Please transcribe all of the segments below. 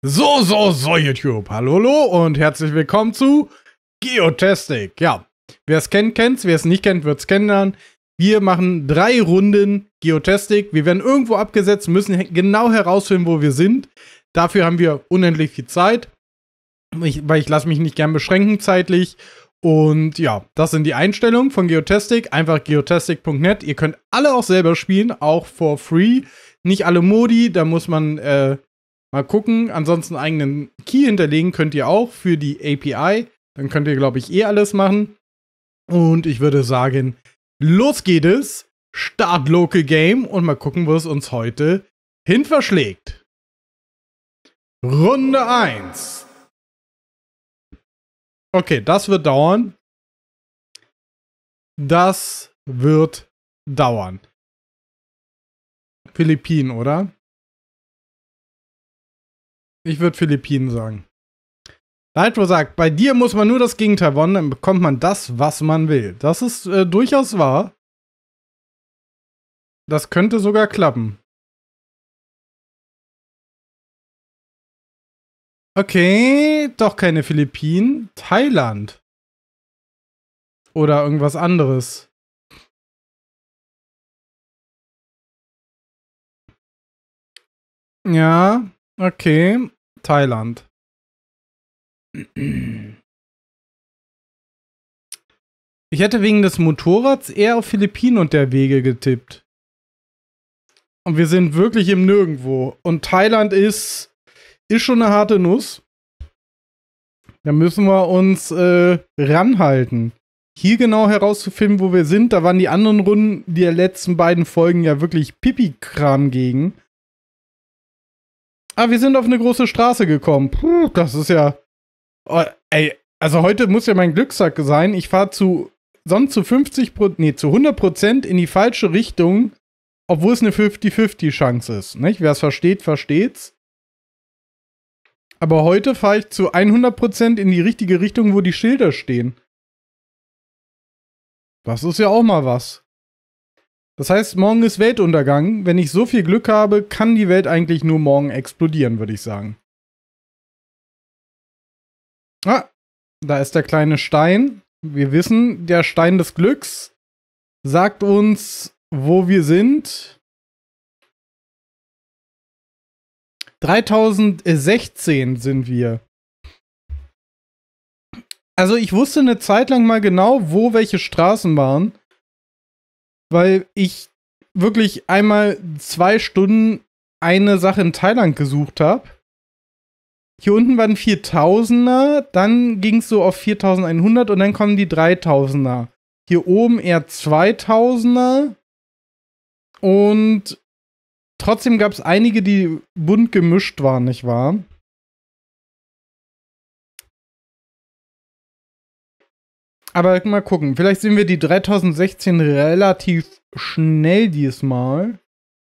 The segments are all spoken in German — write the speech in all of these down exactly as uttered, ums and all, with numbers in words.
So, so, so, YouTube. Hallo, hallo und herzlich willkommen zu Geotastic. Ja, wer es kennt, kennt's. Wer es nicht kennt, wird's kennenlernen. Wir machen drei Runden Geotastic. Wir werden irgendwo abgesetzt, müssen genau herausfinden, wo wir sind. Dafür haben wir unendlich viel Zeit. Ich, weil ich lasse mich nicht gern beschränken zeitlich. Und ja, das sind die Einstellungen von Geotastic. Einfach geotastic punkt net. Ihr könnt alle auch selber spielen, auch for free. Nicht alle Modi, da muss man äh, mal gucken. Ansonsten eigenen Key hinterlegen könnt ihr auch für die A P I. Dann könnt ihr, glaube ich, eh alles machen. Und ich würde sagen, los geht es. Start Local Game und mal gucken, wo es uns heute hin verschlägt. Runde eins. Okay, das wird dauern. Das wird dauern. Philippinen, oder? Ich würde Philippinen sagen. Nitro sagt, bei dir muss man nur das Gegenteil wollen, dann bekommt man das, was man will. Das ist äh, durchaus wahr. Das könnte sogar klappen. Okay, doch keine Philippinen. Thailand. Oder irgendwas anderes. Ja, okay. Thailand. Ich hätte wegen des Motorrads eher auf Philippinen und der Wege getippt. Und wir sind wirklich im Nirgendwo. Und Thailand ist, ist schon eine harte Nuss. Da müssen wir uns äh, ranhalten. Hier genau herauszufinden, wo wir sind, da waren die anderen Runden, die letzten beiden Folgen ja wirklich Pipi-Kram gegen. Ah, wir sind auf eine große Straße gekommen. Puh, das ist ja... Oh, ey, also heute muss ja mein Glückstag sein. Ich fahre zu, sonst zu fünfzig Prozent, nee, zu hundert Prozent in die falsche Richtung, obwohl es eine fünfzig fünfzig Chance ist. Nicht? Wer es versteht, versteht's. Aber heute fahre ich zu hundert Prozent in die richtige Richtung, wo die Schilder stehen. Das ist ja auch mal was. Das heißt, morgen ist Weltuntergang. Wenn ich so viel Glück habe, kann die Welt eigentlich nur morgen explodieren, würde ich sagen. Ah, da ist der kleine Stein. Wir wissen, der Stein des Glücks sagt uns, wo wir sind. dreitausendsechzehn sind wir. Also ich wusste eine Zeit lang mal genau, wo welche Straßen waren, weil ich wirklich einmal zwei Stunden eine Sache in Thailand gesucht habe. Hier unten waren viertausender, dann ging es so auf viertausendeinhundert und dann kommen die dreitausender. Hier oben eher zweitausender und trotzdem gab es einige, die bunt gemischt waren, nicht wahr? Aber mal gucken, vielleicht sehen wir die dreitausendsechzehn relativ schnell diesmal.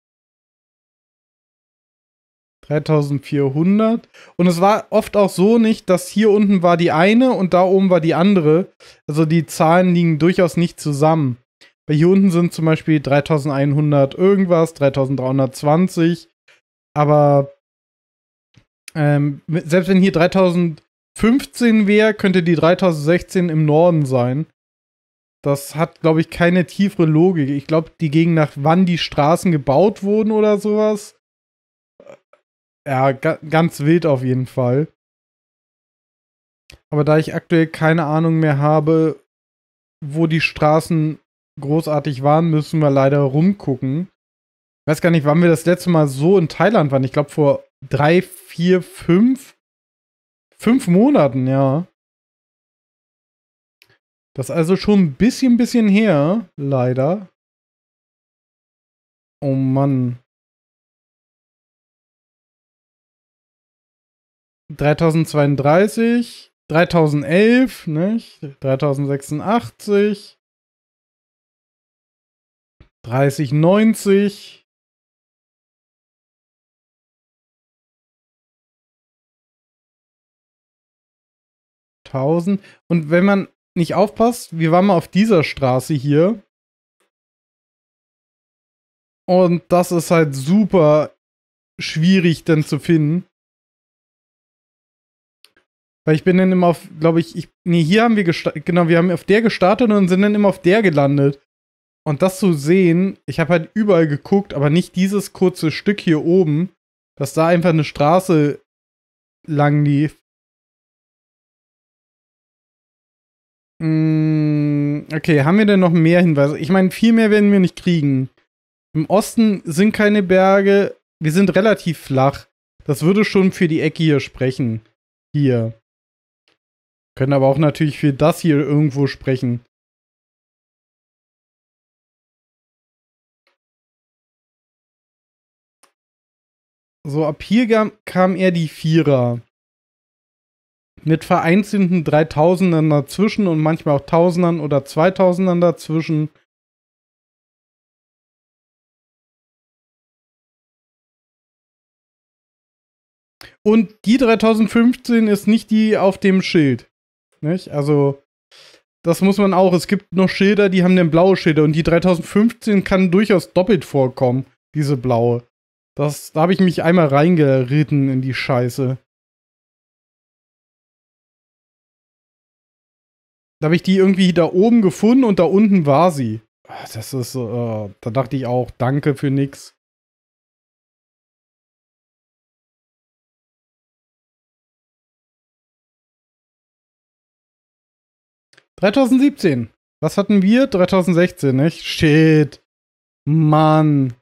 dreitausendvierhundert. Und es war oft auch so nicht, dass hier unten war die eine und da oben war die andere. Also die Zahlen liegen durchaus nicht zusammen. Weil hier unten sind zum Beispiel dreitausendeinhundert irgendwas, dreitausenddreihundertzwanzig. Aber ähm, selbst wenn hier dreitausendfünfzehn wäre, könnte die dreitausendsechzehn im Norden sein. Das hat, glaube ich, keine tiefere Logik. Ich glaube, die gehen nach wann die Straßen gebaut wurden oder sowas. Ja, ga ganz wild auf jeden Fall. Aber da ich aktuell keine Ahnung mehr habe, wo die Straßen großartig waren, müssen wir leider rumgucken. Ich weiß gar nicht, wann wir das letzte Mal so in Thailand waren. Ich glaube vor drei, vier, fünf, fünf Monaten, ja. Das ist also schon ein bisschen, bisschen her, leider. Oh Mann. dreitausendzweiunddreißig, dreitausendelf, nicht? dreitausendsechsundachtzig, dreißig neunzig. tausend. Und wenn man nicht aufpasst, wir waren mal auf dieser Straße hier. Und das ist halt super schwierig dann zu finden. Weil ich bin dann immer auf, glaube ich, ich, nee, hier haben wir gestartet, genau, wir haben auf der gestartet und sind dann immer auf der gelandet. Und das zu sehen, ich habe halt überall geguckt, aber nicht dieses kurze Stück hier oben, dass da einfach eine Straße lang lief. Mm, okay, haben wir denn noch mehr Hinweise? Ich meine, viel mehr werden wir nicht kriegen. Im Osten sind keine Berge, wir sind relativ flach. Das würde schon für die Ecke hier sprechen. Hier. Können aber auch natürlich für das hier irgendwo sprechen. So, ab hier kam, kam eher die Vierer. Mit vereinzelten Dreitausendern dazwischen und manchmal auch Tausendern oder Zweitausendern dazwischen. Und die dreitausendfünfzehn ist nicht die auf dem Schild. Nicht? Also, das muss man auch. Es gibt noch Schilder, die haben dann blaue Schilder. Und die dreitausendfünfzehn kann durchaus doppelt vorkommen, diese blaue. Das, da habe ich mich einmal reingeritten in die Scheiße. Da habe ich die irgendwie da oben gefunden und da unten war sie. Das ist, äh, da dachte ich auch, danke für nix. dreitausendsiebzehn. Was hatten wir? dreitausendsechzehn, nicht? Shit. Mann.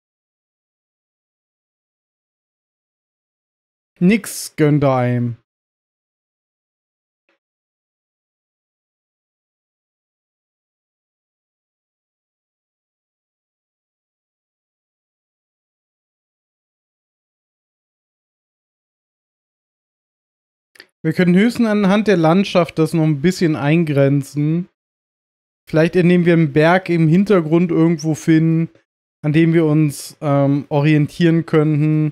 Nix gönnt einem. Wir können höchstens anhand der Landschaft das noch ein bisschen eingrenzen. Vielleicht indem wir einen Berg im Hintergrund irgendwo finden, an dem wir uns ähm, orientieren könnten.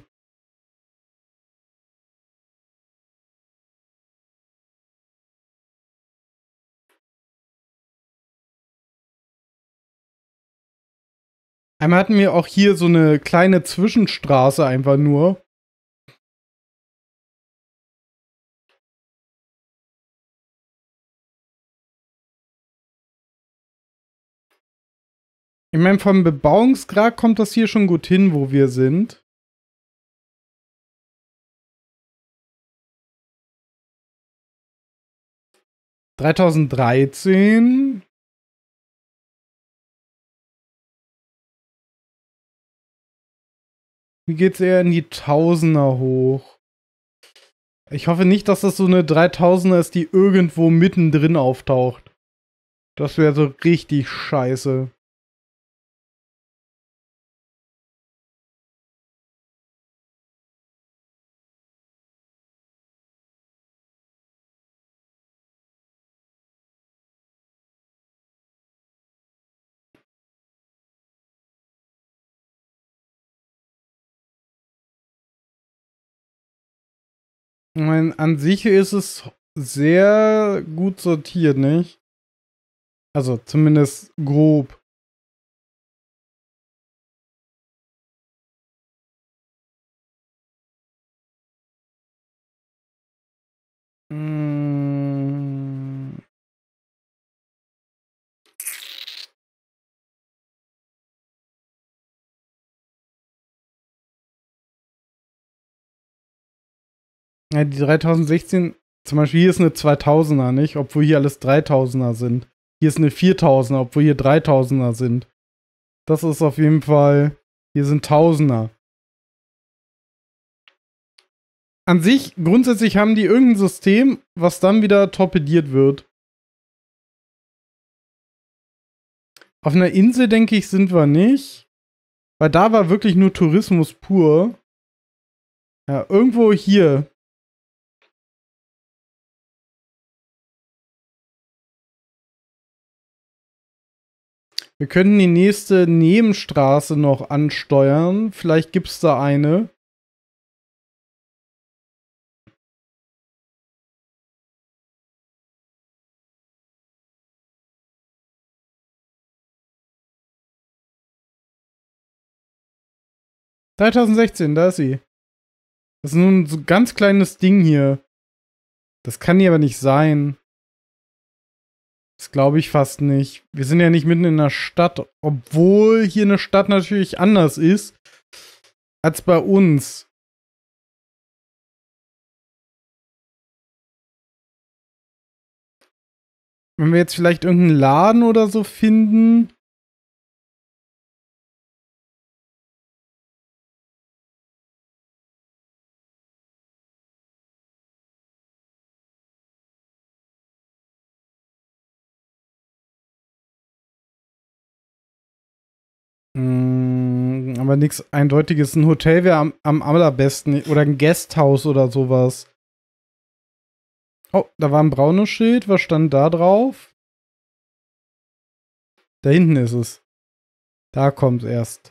Einmal hatten wir auch hier so eine kleine Zwischenstraße einfach nur. Ich meine, vom Bebauungsgrad kommt das hier schon gut hin, wo wir sind. dreitausenddreizehn. Wie geht's eher in die Tausender hoch? Ich hoffe nicht, dass das so eine dreitausender ist, die irgendwo mittendrin auftaucht. Das wäre so richtig scheiße. Ich meine, an sich ist es sehr gut sortiert, nicht? Also zumindest grob. Mm. Ja, die dreitausendsechzehn, zum Beispiel hier ist eine zweitausender, nicht? Obwohl hier alles dreitausender sind. Hier ist eine viertausender, obwohl hier dreitausender sind. Das ist auf jeden Fall, hier sind Tausender. An sich, grundsätzlich haben die irgendein System, was dann wieder torpediert wird. Auf einer Insel, denke ich, sind wir nicht. Weil da war wirklich nur Tourismus pur. Ja, irgendwo hier. Wir können die nächste Nebenstraße noch ansteuern. Vielleicht gibt es da eine. dreitausendsechzehn, da ist sie. Das ist nur ein so ganz kleines Ding hier. Das kann hier aber nicht sein. Das glaube ich fast nicht. Wir sind ja nicht mitten in der Stadt, obwohl hier eine Stadt natürlich anders ist als bei uns. Wenn wir jetzt vielleicht irgendeinen Laden oder so finden. Mm, aber nichts Eindeutiges. Ein Hotel wäre am, am allerbesten. Oder ein Guesthouse oder sowas. Oh, da war ein braunes Schild. Was stand da drauf? Da hinten ist es. Da kommt erst.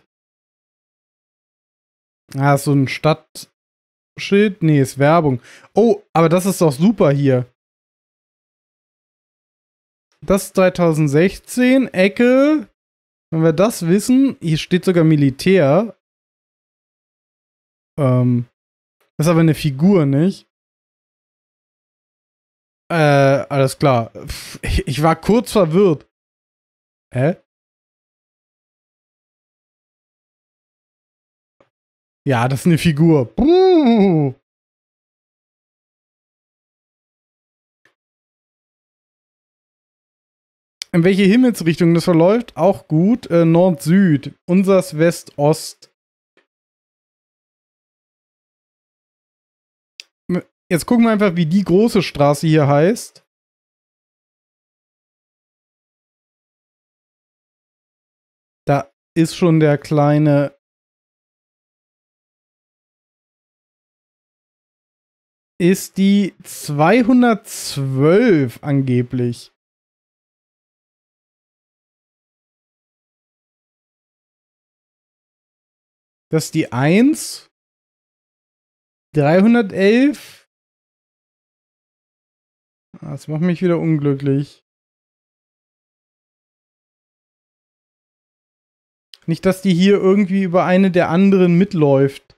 Ah, ist so ein Stadtschild? Nee, ist Werbung. Oh, aber das ist doch super hier. Das ist zwanzig sechzehn, Ecke. Wenn wir das wissen, hier steht sogar Militär. Ähm, das ist aber eine Figur, nicht? Äh, alles klar. Pff, ich, ich war kurz verwirrt. Hä? Ja, das ist eine Figur. Puh. In welche Himmelsrichtung das verläuft? Auch gut. Äh, Nord-Süd. Unsers West-Ost. Jetzt gucken wir einfach, wie die große Straße hier heißt. Da ist schon der kleine. Ist die zweihundertzwölf angeblich. Das ist die eins. dreihundertelf. Das macht mich wieder unglücklich. Nicht, dass die hier irgendwie über eine der anderen mitläuft.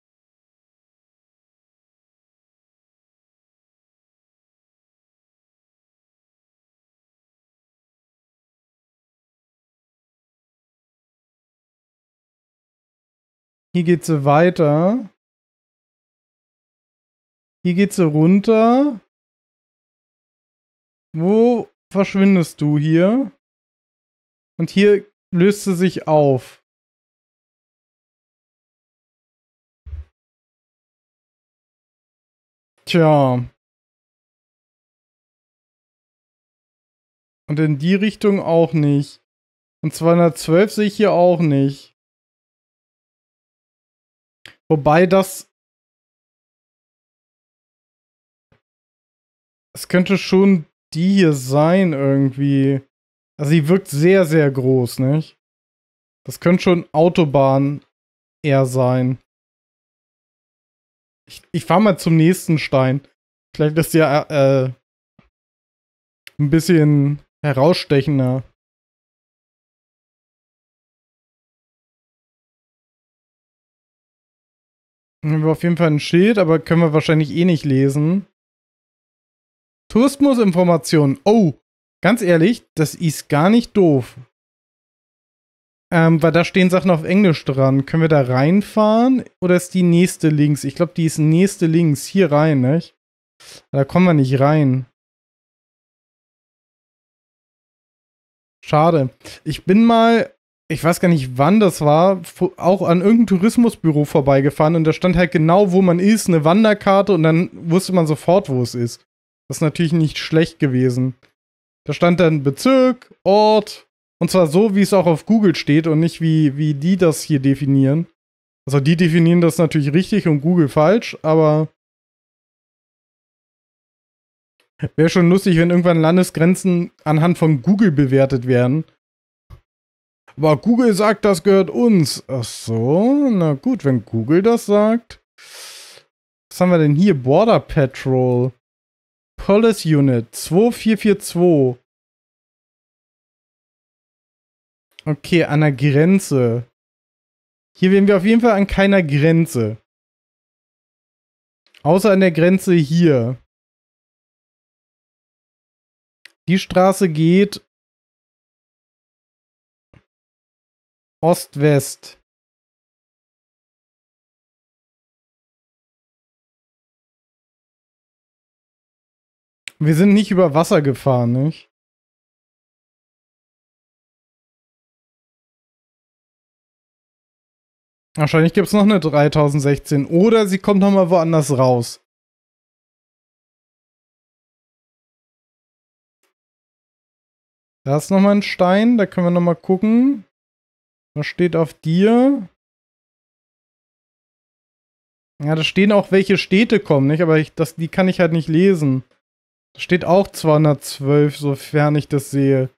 Hier geht sie weiter. Hier geht sie runter. Wo verschwindest du hier? Und hier löst sie sich auf. Tja. Und in die Richtung auch nicht. Und zweihundertzwölf sehe ich hier auch nicht. Wobei das. Es könnte schon die hier sein, irgendwie. Also, sie wirkt sehr, sehr groß, nicht? Das könnte schon Autobahn eher sein. Ich, ich fahr mal zum nächsten Stein. Vielleicht ist ja äh, ein bisschen herausstechender. Dann haben wir auf jeden Fall ein Schild, aber können wir wahrscheinlich eh nicht lesen. Tourismusinformation. Oh, ganz ehrlich, das ist gar nicht doof. Ähm, weil da stehen Sachen auf Englisch dran. Können wir da reinfahren? Oder ist die nächste links? Ich glaube, die ist nächste links. Hier rein, nicht? Da kommen wir nicht rein. Schade. Ich bin mal, ich weiß gar nicht, wann das war, auch an irgendeinem Tourismusbüro vorbeigefahren und da stand halt genau, wo man ist, eine Wanderkarte und dann wusste man sofort, wo es ist. Das ist natürlich nicht schlecht gewesen. Da stand dann Bezirk, Ort und zwar so, wie es auch auf Google steht und nicht wie, wie die das hier definieren. Also die definieren das natürlich richtig und Google falsch, aber wäre schon lustig, wenn irgendwann Landesgrenzen anhand von Google bewertet werden. Aber Google sagt, das gehört uns. Ach so, na gut, wenn Google das sagt. Was haben wir denn hier? Border Patrol. Police Unit zwei vier vier zwei. Okay, an der Grenze. Hier wären wir auf jeden Fall an keiner Grenze. Außer an der Grenze hier. Die Straße geht Ost-West. Wir sind nicht über Wasser gefahren, nicht? Wahrscheinlich gibt es noch eine dreitausendsechzehn. Oder sie kommt noch mal woanders raus. Da ist noch mal ein Stein. Da können wir noch mal gucken. Was steht auf dir? Ja, da stehen auch, welche Städte kommen, nicht? Aber ich, das, die kann ich halt nicht lesen. Da steht auch zweihundertzwölf, sofern ich das sehe.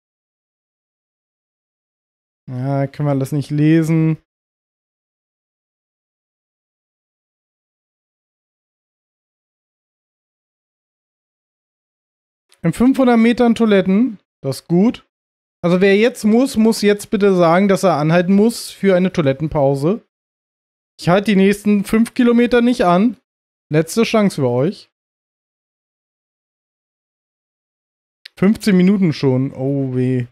Ja, können wir das nicht lesen. In fünfhundert Metern Toiletten. Das ist gut. Also wer jetzt muss, muss jetzt bitte sagen, dass er anhalten muss für eine Toilettenpause. Ich halte die nächsten fünf Kilometer nicht an. Letzte Chance für euch. fünfzehn Minuten schon. Oh weh.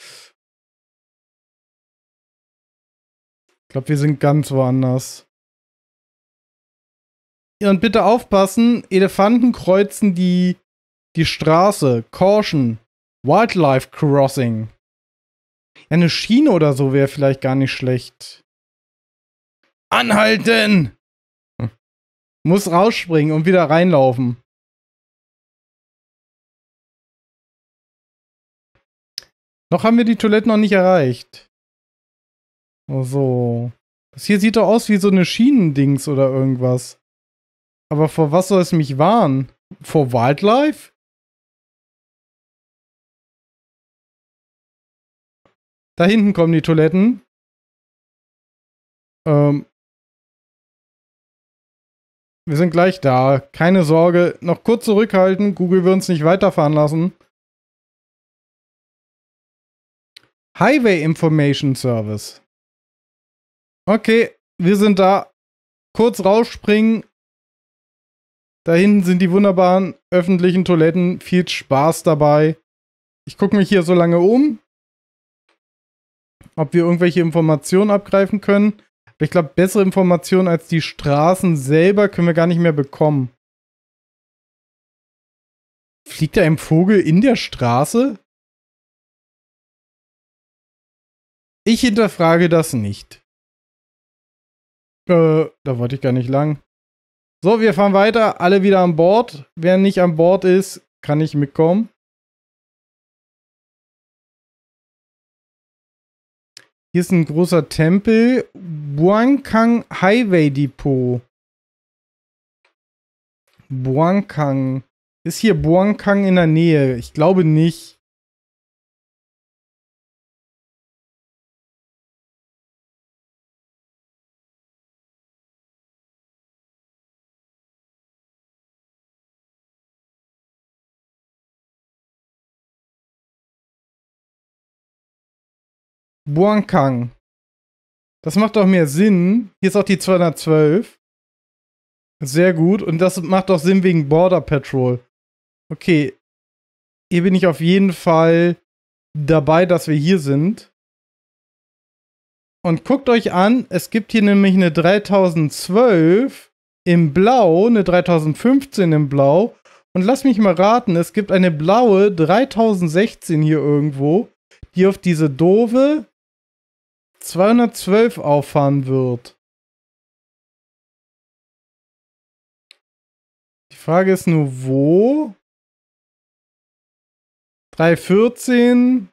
Ich glaube, wir sind ganz woanders. Ja, und bitte aufpassen, Elefanten kreuzen die, die Straße. Caution. Wildlife Crossing. Ja, eine Schiene oder so wäre vielleicht gar nicht schlecht. Anhalten! Hm. Muss rausspringen und wieder reinlaufen. Noch haben wir die Toiletten noch nicht erreicht. Oh so. Das hier sieht doch aus wie so eine Schienendings oder irgendwas. Aber vor was soll es mich warnen? Vor Wildlife? Da hinten kommen die Toiletten. Ähm. Wir sind gleich da. Keine Sorge. Noch kurz zurückhalten. Google will uns nicht weiterfahren lassen. Highway Information Service. Okay, wir sind da. Kurz rausspringen. Da hinten sind die wunderbaren öffentlichen Toiletten. Viel Spaß dabei. Ich gucke mich hier so lange um, ob wir irgendwelche Informationen abgreifen können. Aber ich glaube, bessere Informationen als die Straßen selber können wir gar nicht mehr bekommen. Fliegt da ein Vogel in der Straße? Ich hinterfrage das nicht. Äh, da wollte ich gar nicht lang. So, wir fahren weiter. Alle wieder an Bord. Wer nicht an Bord ist, kann nicht mitkommen. Hier ist ein großer Tempel. Buangkang Highway Depot. Buangkang. Ist hier Buangkang in der Nähe? Ich glaube nicht. Buangkang. Das macht doch mehr Sinn. Hier ist auch die zweihundertzwölf. Sehr gut. Und das macht auch Sinn wegen Border Patrol. Okay. Hier bin ich auf jeden Fall dabei, dass wir hier sind. Und guckt euch an, es gibt hier nämlich eine dreitausendzwölf im Blau, eine dreitausendfünfzehn im Blau. Und lasst mich mal raten, es gibt eine blaue dreitausendsechzehn hier irgendwo, die auf diese doofe zweihundertzwölf auffahren wird. Die Frage ist nur, wo? dreihundertvierzehn.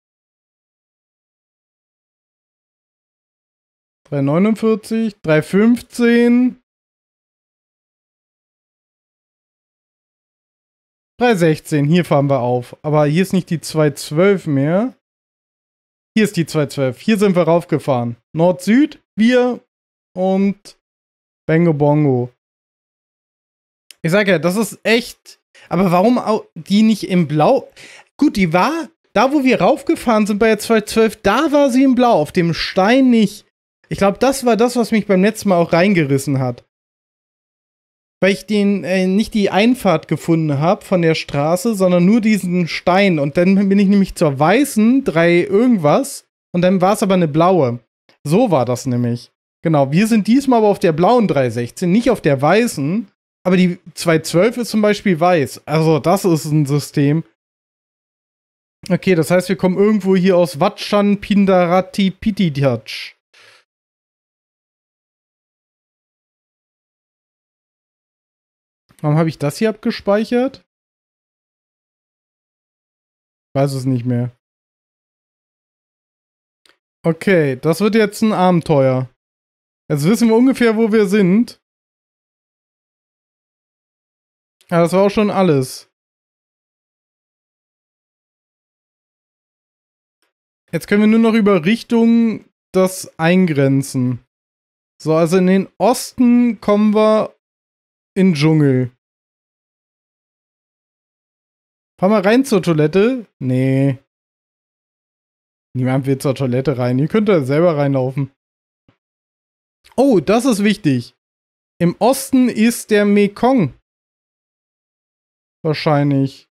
dreihundertneunundvierzig. dreihundertfünfzehn. dreihundertsechzehn. Hier fahren wir auf. Aber hier ist nicht die zweihundertzwölf mehr. Hier ist die zweihundertzwölf. Hier sind wir raufgefahren. Nord-Süd, wir und Bango Bongo. Ich sag ja, das ist echt. Aber warum die nicht im Blau? Gut, die war, da wo wir raufgefahren sind bei der zweihundertzwölf, da war sie im Blau, auf dem Stein nicht. Ich glaube, das war das, was mich beim letzten Mal auch reingerissen hat. weil ich den äh, nicht die Einfahrt gefunden habe von der Straße, sondern nur diesen Stein. Und dann bin ich nämlich zur weißen drei irgendwas und dann war es aber eine blaue. So war das nämlich. Genau, wir sind diesmal aber auf der blauen drei sechzehn, nicht auf der weißen. Aber die zwei zwölf ist zum Beispiel weiß. Also das ist ein System. Okay, das heißt, wir kommen irgendwo hier aus Watschan Pindarati Pitidjatsch. Warum habe ich das hier abgespeichert? Weiß es nicht mehr. Okay, das wird jetzt ein Abenteuer. Jetzt wissen wir ungefähr, wo wir sind. Ja, das war auch schon alles. Jetzt können wir nur noch über Richtung das eingrenzen. So, also in den Osten kommen wir in den Dschungel. Fahr mal rein zur Toilette. Nee. Niemand will zur Toilette rein. Ihr könnt da selber reinlaufen. Oh, das ist wichtig. Im Osten ist der Mekong. Wahrscheinlich.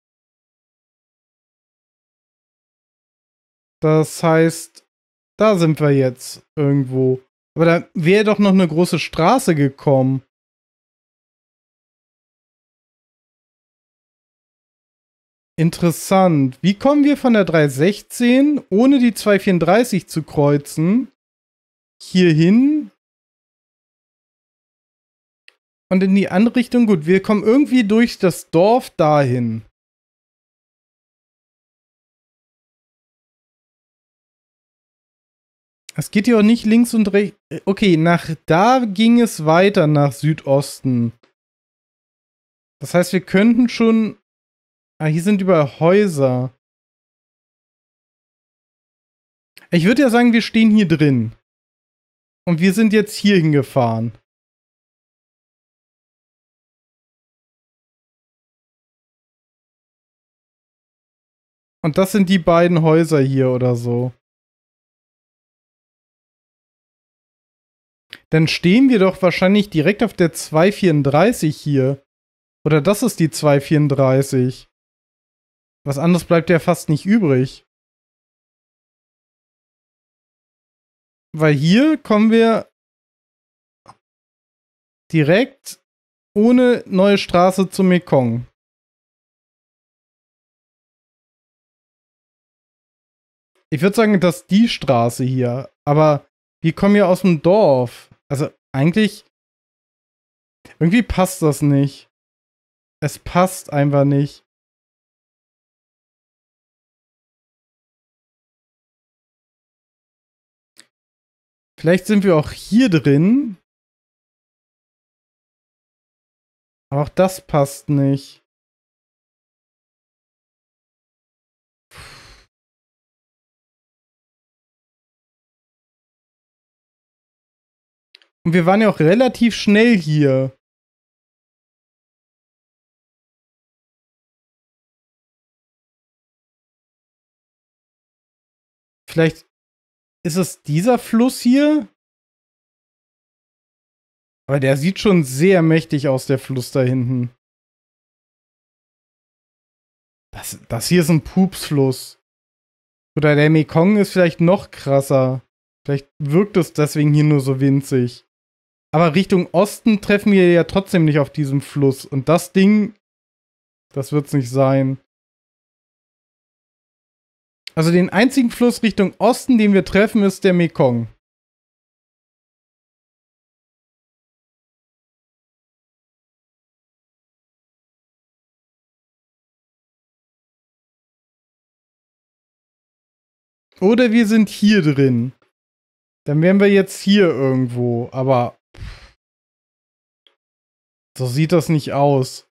Das heißt, da sind wir jetzt irgendwo. Aber da wäre doch noch eine große Straße gekommen. Interessant. Wie kommen wir von der drei sechzehn, ohne die zwei vierunddreißig zu kreuzen, hier hin? Und in die andere Richtung? Gut, wir kommen irgendwie durch das Dorf dahin. Es geht ja auch nicht links und rechts. Okay, nach da ging es weiter nach Südosten. Das heißt, wir könnten schon. Ah, hier sind überall Häuser. Ich würde ja sagen, wir stehen hier drin. Und wir sind jetzt hier hingefahren. Und das sind die beiden Häuser hier oder so. Dann stehen wir doch wahrscheinlich direkt auf der zwei vierunddreißig hier. Oder das ist die zwei vierunddreißig. Was anderes bleibt ja fast nicht übrig. Weil hier kommen wir direkt ohne neue Straße zum Mekong. Ich würde sagen, das ist die Straße hier. Aber wir kommen ja aus dem Dorf. Also eigentlich. Irgendwie passt das nicht. Es passt einfach nicht. Vielleicht sind wir auch hier drin. Aber auch das passt nicht. Und wir waren ja auch relativ schnell hier. Vielleicht ist es dieser Fluss hier? Aber der sieht schon sehr mächtig aus, der Fluss da hinten. Das, das hier ist ein Pupsfluss. Oder der Mekong ist vielleicht noch krasser. Vielleicht wirkt es deswegen hier nur so winzig. Aber Richtung Osten treffen wir ja trotzdem nicht auf diesem Fluss. Und das Ding, das wird's nicht sein. Also den einzigen Fluss Richtung Osten, den wir treffen, ist der Mekong. Oder wir sind hier drin. Dann wären wir jetzt hier irgendwo. Aber so sieht das nicht aus.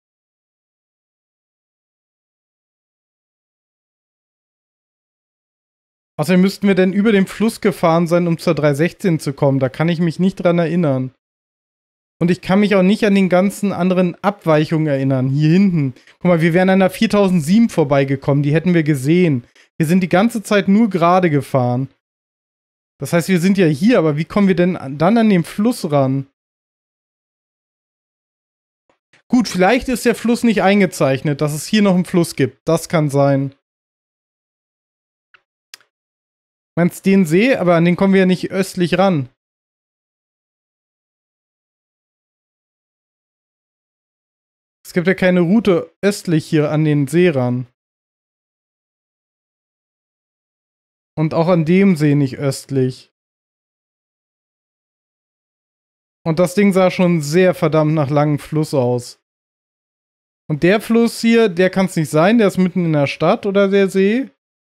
Außerdem müssten wir denn über den Fluss gefahren sein, um zur drei sechzehn zu kommen. Da kann ich mich nicht dran erinnern. Und ich kann mich auch nicht an den ganzen anderen Abweichungen erinnern. Hier hinten. Guck mal, wir wären an der viertausendsieben vorbeigekommen. Die hätten wir gesehen. Wir sind die ganze Zeit nur gerade gefahren. Das heißt, wir sind ja hier, aber wie kommen wir denn dann an den Fluss ran? Gut, vielleicht ist der Fluss nicht eingezeichnet, dass es hier noch einen Fluss gibt. Das kann sein. Meinst den See? Aber an den kommen wir ja nicht östlich ran. Es gibt ja keine Route östlich hier an den See ran. Und auch an dem See nicht östlich. Und das Ding sah schon sehr verdammt nach langem Fluss aus. Und der Fluss hier, der kann es nicht sein. Der ist mitten in der Stadt oder der See.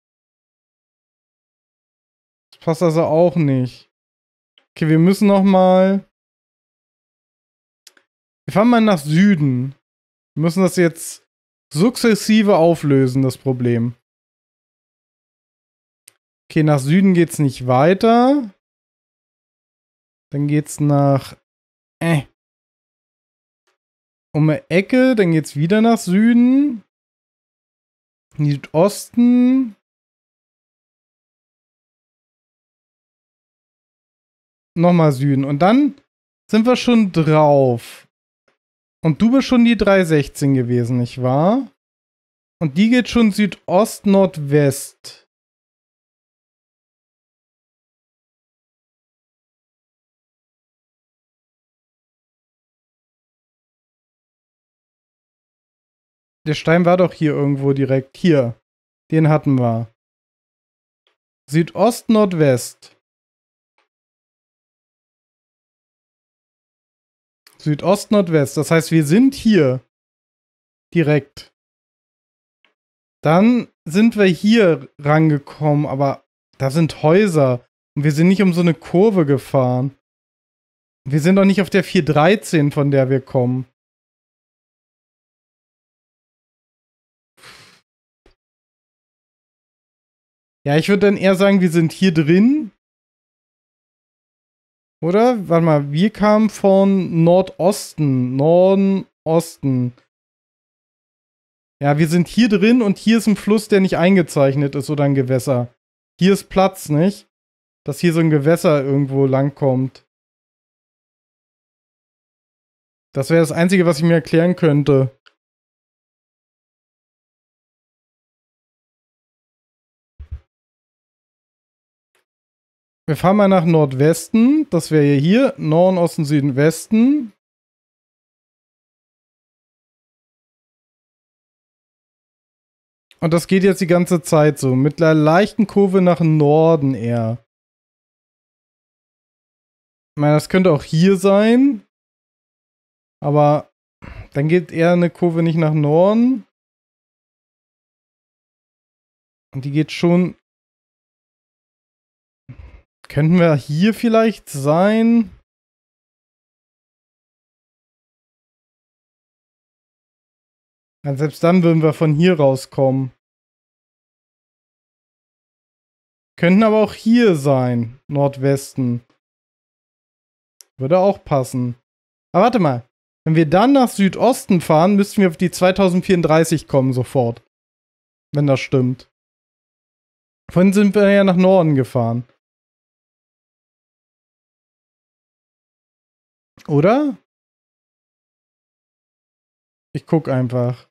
Das passt also auch nicht. Okay, wir müssen noch mal... Wir fahren mal nach Süden. Wir müssen das jetzt sukzessive auflösen, das Problem. Okay, nach Süden geht's nicht weiter. Dann geht's nach... Äh. Um eine Ecke, dann geht's wieder nach Süden. Südosten. Nochmal Süden. Und dann sind wir schon drauf. Und du bist schon die drei sechzehn gewesen, nicht wahr? Und die geht schon Südost-Nordwest. Der Stein war doch hier irgendwo direkt. Hier. Den hatten wir. Südost-Nordwest. Südost-Nordwest. Das heißt, wir sind hier. Direkt. Dann sind wir hier rangekommen, aber da sind Häuser. Und wir sind nicht um so eine Kurve gefahren. Wir sind doch nicht auf der vier dreizehn, von der wir kommen. Ja, ich würde dann eher sagen, wir sind hier drin. Oder? Warte mal, wir kamen von Nordosten. Norden, Osten. Ja, wir sind hier drin und hier ist ein Fluss, der nicht eingezeichnet ist oder ein Gewässer. Hier ist Platz, nicht? Dass hier so ein Gewässer irgendwo langkommt. Das wäre das Einzige, was ich mir erklären könnte. Wir fahren mal nach Nordwesten. Das wäre hier. Norden, Osten, Süden, Westen. Und das geht jetzt die ganze Zeit so. Mit einer leichten Kurve nach Norden eher. Ich meine, das könnte auch hier sein. Aber dann geht eher eine Kurve nicht nach Norden. Und die geht schon... Könnten wir hier vielleicht sein? Ja, selbst dann würden wir von hier rauskommen. Könnten aber auch hier sein. Nordwesten. Würde auch passen. Aber warte mal. Wenn wir dann nach Südosten fahren, müssten wir auf die zweitausendvierunddreißig kommen sofort. Wenn das stimmt. Vorhin sind wir ja nach Norden gefahren. Oder? Ich guck einfach.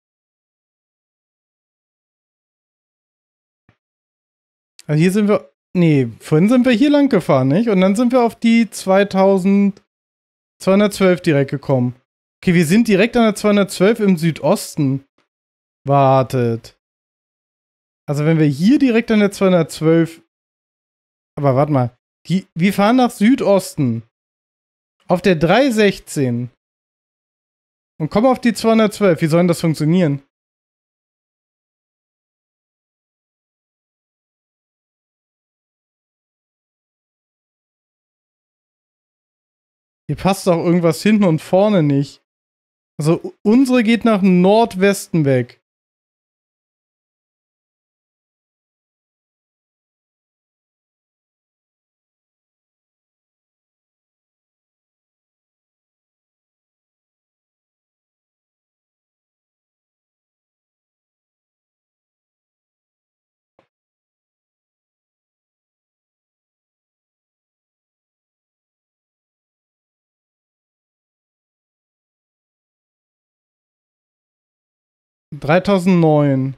Also hier sind wir... Nee, vorhin sind wir hier lang gefahren, nicht? Und dann sind wir auf die zweitausendzweihundertzwölf direkt gekommen. Okay, wir sind direkt an der zweihundertzwölf im Südosten. Wartet. Also wenn wir hier direkt an der zweihundertzwölf... Aber warte mal. Die, wir fahren nach Südosten. Auf der drei sechzehn. Und kommen auf die zweihundertzwölf. Wie soll denn das funktionieren? Hier passt doch irgendwas hinten und vorne nicht. Also unsere geht nach Nordwesten weg. dreitausendneun.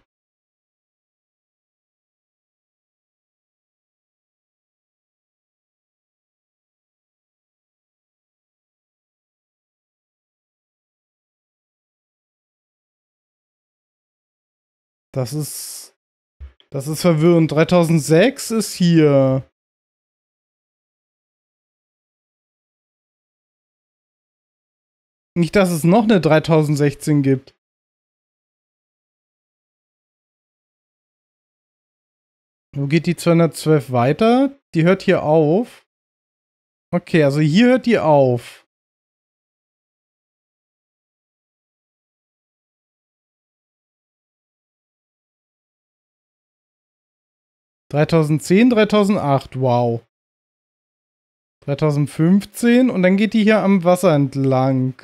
Das ist. Das ist verwirrend. dreitausendsechs ist hier. Nicht, dass es noch eine dreitausendsechzehn gibt. Wo geht die zweihundertzwölf weiter? Die hört hier auf. Okay, also hier hört die auf. dreitausendzehn, dreitausendacht, wow. dreitausendfünfzehn und dann geht die hier am Wasser entlang.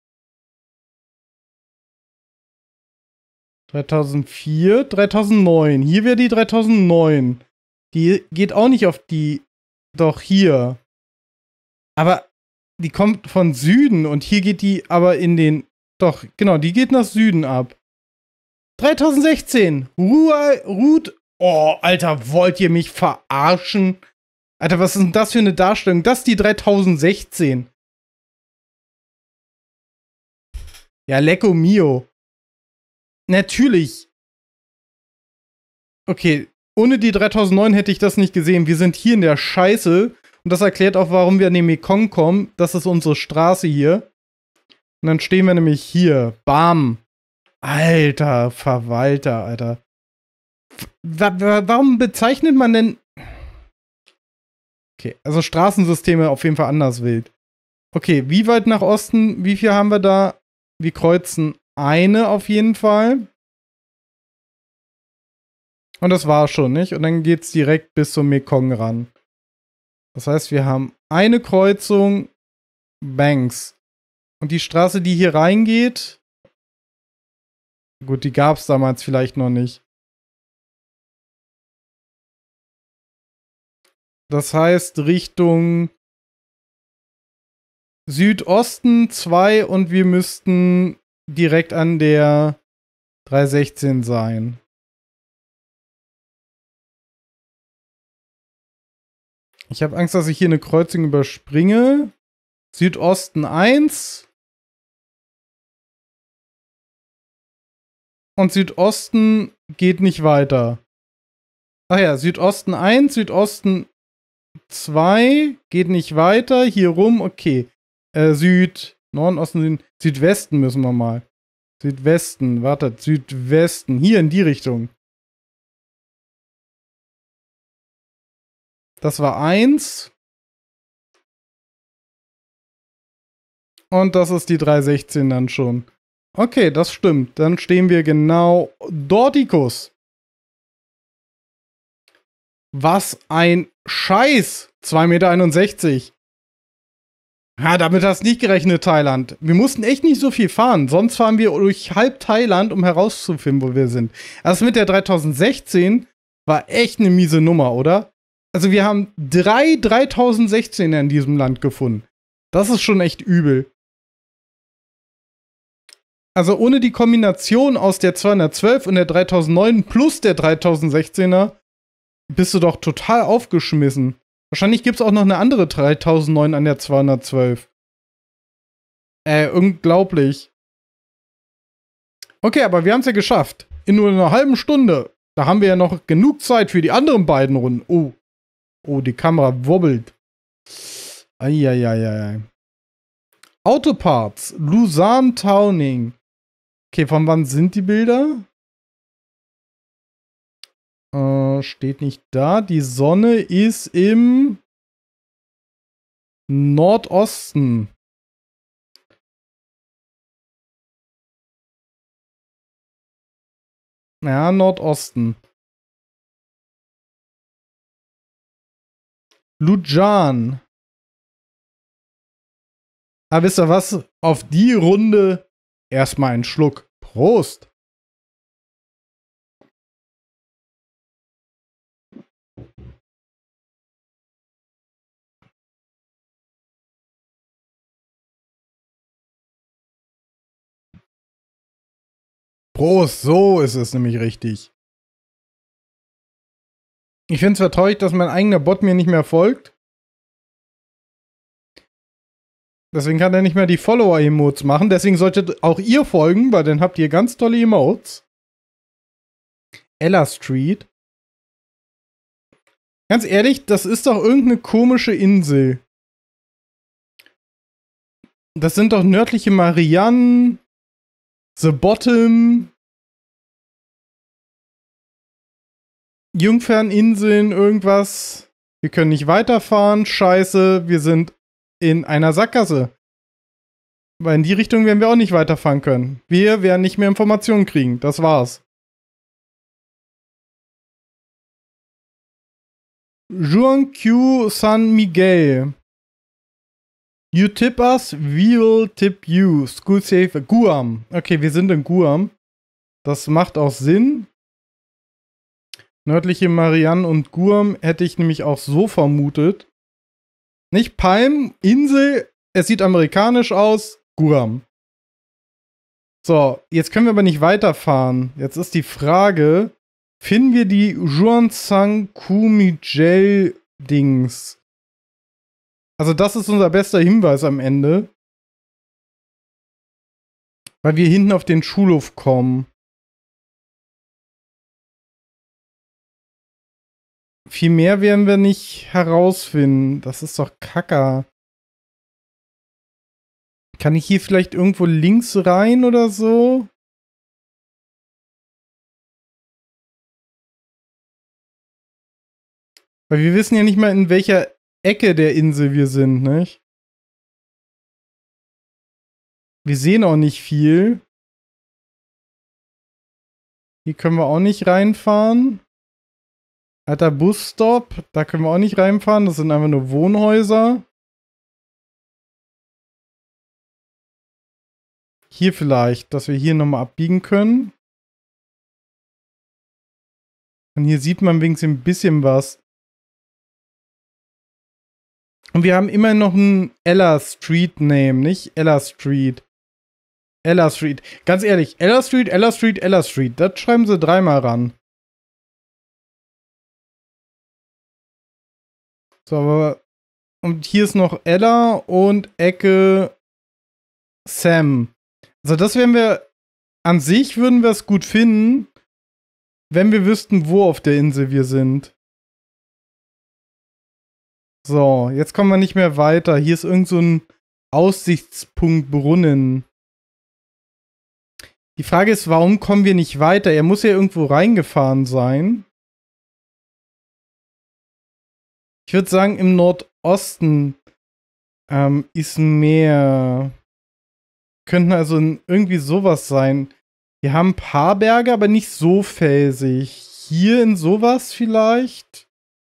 dreitausendvier, dreitausendneun. Hier wäre die dreitausendneun. Die geht auch nicht auf die. Doch hier. Aber die kommt von Süden und hier geht die aber in den. Doch, genau, die geht nach Süden ab. dreitausendsechzehn. Ruhe, Ruth. Oh, Alter, wollt ihr mich verarschen? Alter, was ist denn das für eine Darstellung? Das ist die dreitausendsechzehn. Ja, Lecco Mio. Natürlich. Okay, ohne die dreitausendneun hätte ich das nicht gesehen. Wir sind hier in der Scheiße. Und das erklärt auch, warum wir an den Mekong kommen. Das ist unsere Straße hier. Und dann stehen wir nämlich hier. Bam. Alter, Verwalter, Alter. Warum bezeichnet man denn... Okay, also Straßensysteme auf jeden Fall anders wild. Okay, wie weit nach Osten? Wie viel haben wir da? Wir kreuzen eine auf jeden Fall. Und das war schon, nicht? Und dann geht's direkt bis zum Mekong ran. Das heißt, wir haben eine Kreuzung Banks. Und die Straße, die hier reingeht, gut, die gab's damals vielleicht noch nicht. Das heißt, Richtung Südosten zwei und wir müssten direkt an der dreihundertsechzehn sein. Ich habe Angst, dass ich hier eine Kreuzung überspringe. Südosten eins. Und Südosten geht nicht weiter. Ach ja, Südosten eins, Südosten zwei geht nicht weiter. Hier rum, okay. Äh, Süd, Norden, Osten, Süden. Südwesten müssen wir mal. Südwesten, wartet, Südwesten. Hier in die Richtung. Das war eins. Und das ist die dreihundertsechzehn dann schon. Okay, das stimmt. Dann stehen wir genau dortikus. Was ein Scheiß. zwei Meter einundsechzig. Ja, damit hast du nicht gerechnet, Thailand. Wir mussten echt nicht so viel fahren. Sonst fahren wir durch halb Thailand, um herauszufinden, wo wir sind. Also mit der dreitausendsechzehn war echt eine miese Nummer, oder? Also wir haben drei dreitausendsechzehner in diesem Land gefunden. Das ist schon echt übel. Also ohne die Kombination aus der zweihundertzwölf und der dreitausendneun plus der dreitausendsechzehner bist du doch total aufgeschmissen. Wahrscheinlich gibt es auch noch eine andere dreitausendneun an der zweihundertzwölf. Äh, unglaublich. Okay, aber wir haben es ja geschafft. In nur einer halben Stunde. Da haben wir ja noch genug Zeit für die anderen beiden Runden. Oh. Oh, die Kamera wobbelt. Eieieiei. Autoparts. Luzon Towning. Okay, von wann sind die Bilder? Äh, steht nicht da. Die Sonne ist im Nordosten. Ja, Nordosten. Lujan. Ah, wisst ihr was? Auf die Runde erstmal einen Schluck. Prost. Prost, so ist es nämlich richtig. Ich finde es vertraulich, dass mein eigener Bot mir nicht mehr folgt. Deswegen kann er nicht mehr die Follower-Emotes machen. Deswegen solltet auch ihr folgen, weil dann habt ihr ganz tolle Emotes. Ella Street. Ganz ehrlich, das ist doch irgendeine komische Insel. Das sind doch nördliche Marianen, The Bottom, Jungferninseln, irgendwas. Wir können nicht weiterfahren. Scheiße, wir sind in einer Sackgasse. Weil in die Richtung werden wir auch nicht weiterfahren können. Wir werden nicht mehr Informationen kriegen. Das war's. Juan Q San Miguel. You tip us, we will tip you. School safe. Guam. Okay, wir sind in Guam. Das macht auch Sinn. Nördliche Marianen und Guam hätte ich nämlich auch so vermutet. Nicht Palm, Insel, es sieht amerikanisch aus, Guam. So, jetzt können wir aber nicht weiterfahren. Jetzt ist die Frage, finden wir die Juansang Kumigel Dings? Also das ist unser bester Hinweis am Ende. Weil wir hinten auf den Schulhof kommen. Viel mehr werden wir nicht herausfinden. Das ist doch Kacker. Kann ich hier vielleicht irgendwo links rein oder so? Weil wir wissen ja nicht mal, in welcher Ecke der Insel wir sind, nicht? Wir sehen auch nicht viel. Hier können wir auch nicht reinfahren. Alter Busstop, da können wir auch nicht reinfahren. Das sind einfach nur Wohnhäuser. Hier vielleicht, dass wir hier nochmal abbiegen können. Und hier sieht man wenigstens ein bisschen was. Und wir haben immer noch einen Ella Street Name, nicht Ella Street. Ella Street. Ganz ehrlich, Ella Street, Ella Street, Ella Street. Das schreiben sie dreimal ran. So, aber. Und hier ist noch Ella und Ecke Sam. Also, das werden wir. An sich würden wir es gut finden, wenn wir wüssten, wo auf der Insel wir sind. So, jetzt kommen wir nicht mehr weiter. Hier ist irgend so ein Aussichtspunkt Brunnen. Die Frage ist, warum kommen wir nicht weiter? Er muss ja irgendwo reingefahren sein. Ich würde sagen, im Nordosten ähm, ist mehr. Könnten also irgendwie sowas sein. Wir haben ein paar Berge, aber nicht so felsig. Hier in sowas vielleicht?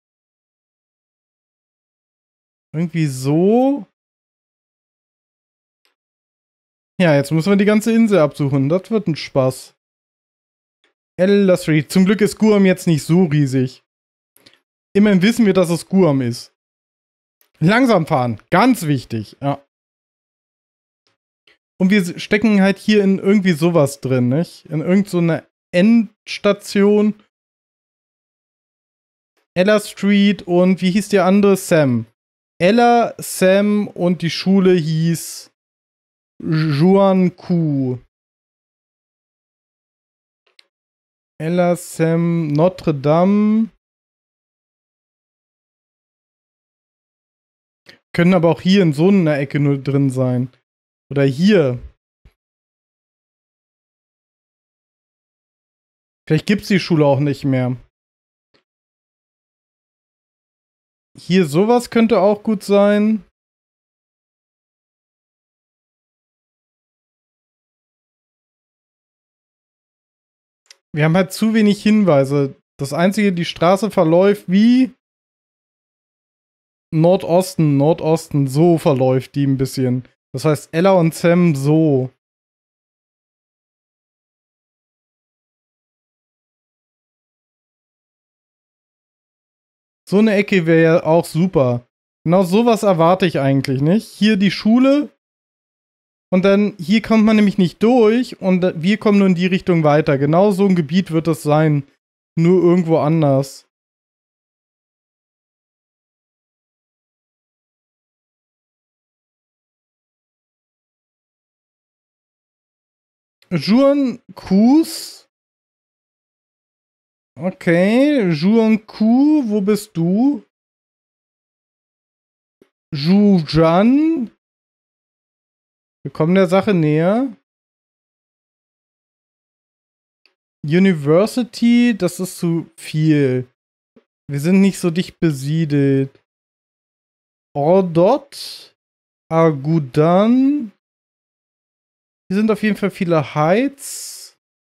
Irgendwie so? Ja, jetzt müssen wir die ganze Insel absuchen. Das wird ein Spaß. Ella Street. Zum Glück ist Guam jetzt nicht so riesig. Immerhin wissen wir, dass es Guam ist. Langsam fahren. Ganz wichtig. Ja. Und wir stecken halt hier in irgendwie sowas drin, nicht? In irgendeiner so Endstation. Ella Street und wie hieß der andere? Sam. Ella, Sam und die Schule hieß Juan Q. Ella, Sam, Notre Dame. Können aber auch hier in so einer Ecke nur drin sein. Oder hier. Vielleicht gibt es die Schule auch nicht mehr. Hier sowas könnte auch gut sein. Wir haben halt zu wenig Hinweise. Das einzige, die Straße verläuft wie Nordosten, Nordosten, so verläuft die ein bisschen. Das heißt, Ella und Sam so. So eine Ecke wäre ja auch super. Genau sowas erwarte ich eigentlich, nicht? Hier die Schule. Und dann, hier kommt man nämlich nicht durch und wir kommen nur in die Richtung weiter. Genau so ein Gebiet wird es sein. Nur irgendwo anders. Juan Kus. Okay, Juan Ku, wo bist du? Jujan. Wir kommen der Sache näher. University, das ist zu viel. Wir sind nicht so dicht besiedelt. Ordot. Agudan. Hier sind auf jeden Fall viele Heights.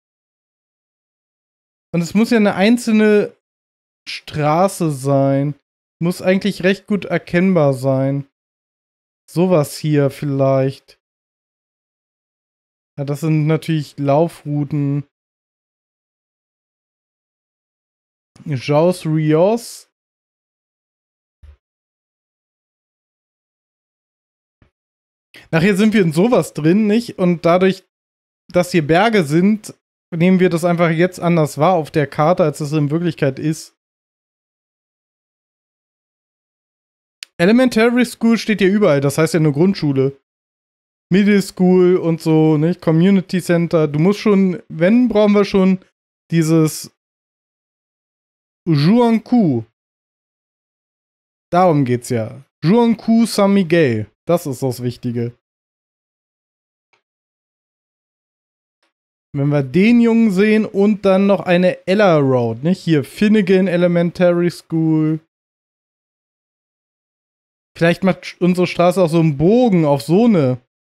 Und es muss ja eine einzelne Straße sein. Muss eigentlich recht gut erkennbar sein. Sowas hier vielleicht. Ja, das sind natürlich Laufrouten. Jaus Rios. Nachher sind wir in sowas drin, nicht? Und dadurch, dass hier Berge sind, nehmen wir das einfach jetzt anders wahr auf der Karte, als es in Wirklichkeit ist. Elementary School steht hier überall, das heißt ja nur Grundschule. Middle School und so, nicht? Community Center. Du musst schon, wenn, brauchen wir schon dieses Juanku. Darum geht's ja. Juanku San Miguel. Das ist das Wichtige. Wenn wir den Jungen sehen und dann noch eine Ella Road, nicht? Hier Finnegan Elementary School. Vielleicht macht unsere Straße auch so einen Bogen auf so eine.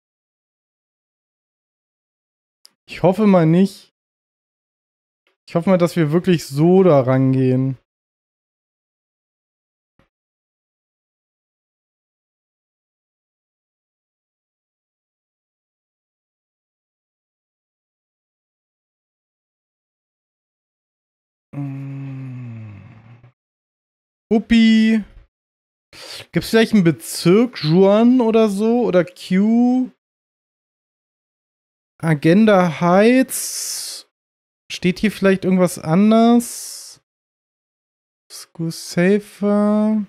Ich hoffe mal nicht. Ich hoffe mal, dass wir wirklich so da rangehen. Uppi. Gibt es vielleicht einen Bezirk, Juan oder so? Oder Q? Agenda Heights. Steht hier vielleicht irgendwas anders? School Safer.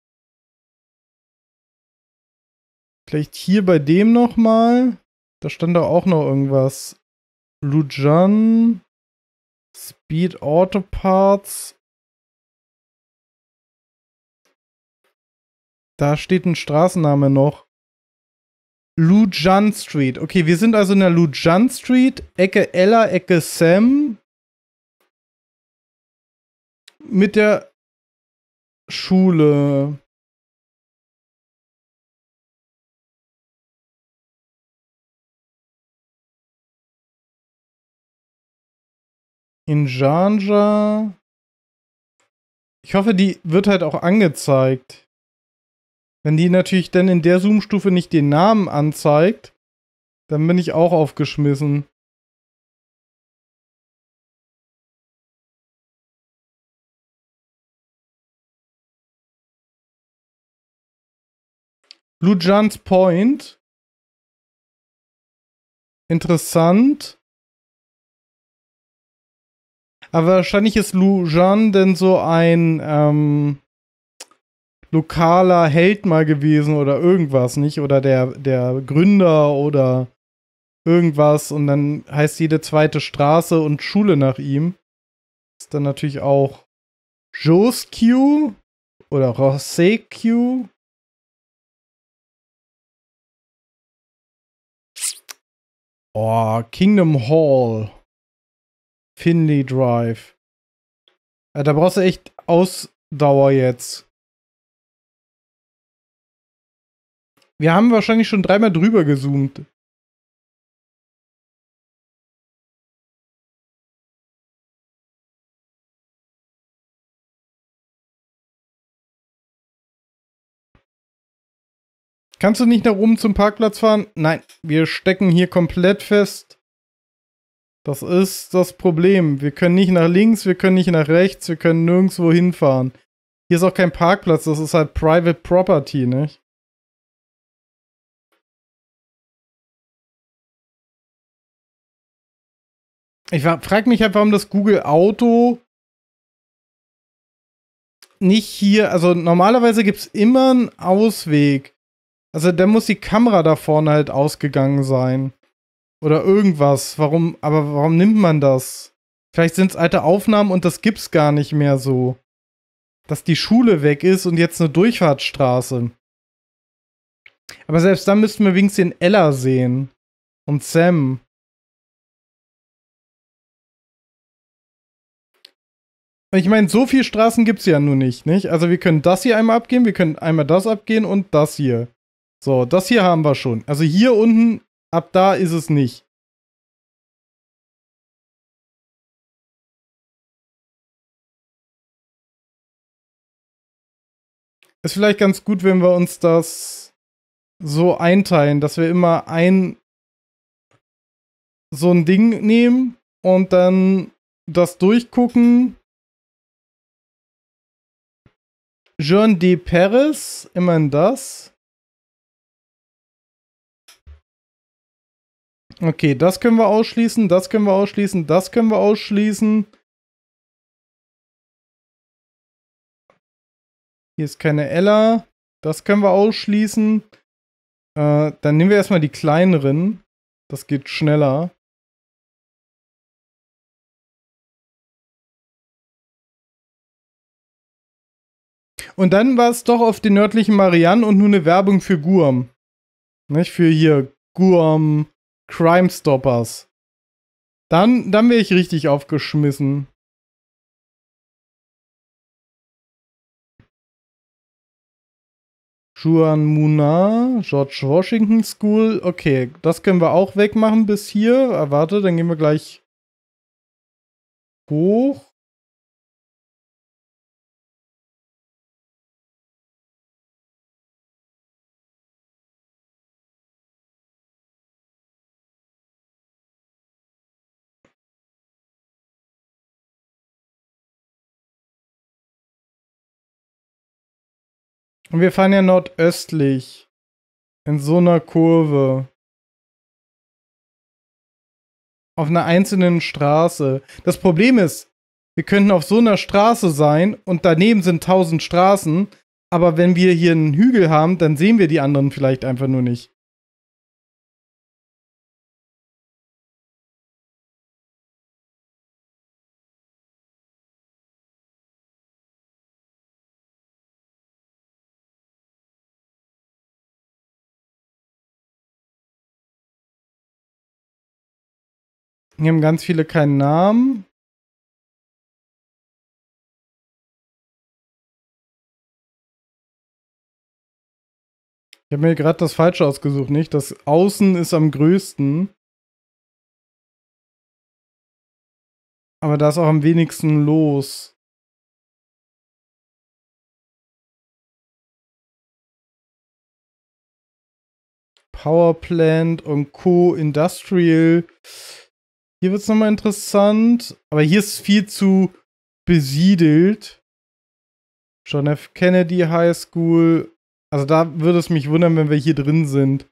Vielleicht hier bei dem nochmal. Da stand da auch noch irgendwas. Lujan. Speed Auto Parts. Da steht ein Straßenname noch. Lujan Street. Okay, wir sind also in der Lujan Street. Ecke Ella, Ecke Sam. Mit der Schule. In Janja. Ich hoffe, die wird halt auch angezeigt. Wenn die natürlich dann in der Zoom-Stufe nicht den Namen anzeigt, dann bin ich auch aufgeschmissen. Lujans Point. Interessant. Aber wahrscheinlich ist Lujan denn so ein ähm, lokaler Held mal gewesen oder irgendwas, nicht? Oder der, der Gründer oder irgendwas. Und dann heißt jede zweite Straße und Schule nach ihm. Ist dann natürlich auch Josque oder Roseque. Oh, Kingdom Hall. Finley Drive. Ja, da brauchst du echt Ausdauer jetzt. Wir haben wahrscheinlich schon dreimal drüber gezoomt. Kannst du nicht nach oben zum Parkplatz fahren? Nein, wir stecken hier komplett fest. Das ist das Problem. Wir können nicht nach links, wir können nicht nach rechts, wir können nirgendwo hinfahren. Hier ist auch kein Parkplatz, das ist halt Private Property, nicht? Ich frage mich halt, warum das Google Auto nicht hier, also normalerweise gibt es immer einen Ausweg. Also da muss die Kamera da vorne halt ausgegangen sein. Oder irgendwas. Warum, aber warum nimmt man das? Vielleicht sind es alte Aufnahmen und das gibt's gar nicht mehr so. Dass die Schule weg ist und jetzt eine Durchfahrtsstraße. Aber selbst dann müssten wir wenigstens den Ella sehen. Und Sam. Ich meine, so viele Straßen gibt's ja nur nicht, nicht? Also wir können das hier einmal abgehen, wir können einmal das abgehen und das hier. So, das hier haben wir schon. Also hier unten, ab da ist es nicht. Ist vielleicht ganz gut, wenn wir uns das so einteilen, dass wir immer ein so ein Ding nehmen und dann das durchgucken. Jean de Perez, immerhin das. Okay, das können wir ausschließen, das können wir ausschließen, das können wir ausschließen. Hier ist keine Ella. Das können wir ausschließen. Äh, dann nehmen wir erstmal die kleineren. Das geht schneller. Und dann war es doch auf den nördlichen Marianne und nur eine Werbung für Guam. Nicht für hier Guam Crime Stoppers. Dann, dann wäre ich richtig aufgeschmissen. Juan Muna, George Washington School. Okay, das können wir auch wegmachen bis hier. Ah, warte, dann gehen wir gleich hoch. Und wir fahren ja nordöstlich. In so einer Kurve. Auf einer einzelnen Straße. Das Problem ist, wir könnten auf so einer Straße sein und daneben sind tausend Straßen. Aber wenn wir hier einen Hügel haben, dann sehen wir die anderen vielleicht einfach nur nicht. Hier haben ganz viele keinen Namen. Ich habe mir gerade das Falsche ausgesucht, nicht? Das Außen ist am größten. Aber da ist auch am wenigsten los. Powerplant und Co. Industrial. Hier wird es nochmal interessant. Aber hier ist viel zu besiedelt. John F. Kennedy High School. Also da würde es mich wundern, wenn wir hier drin sind.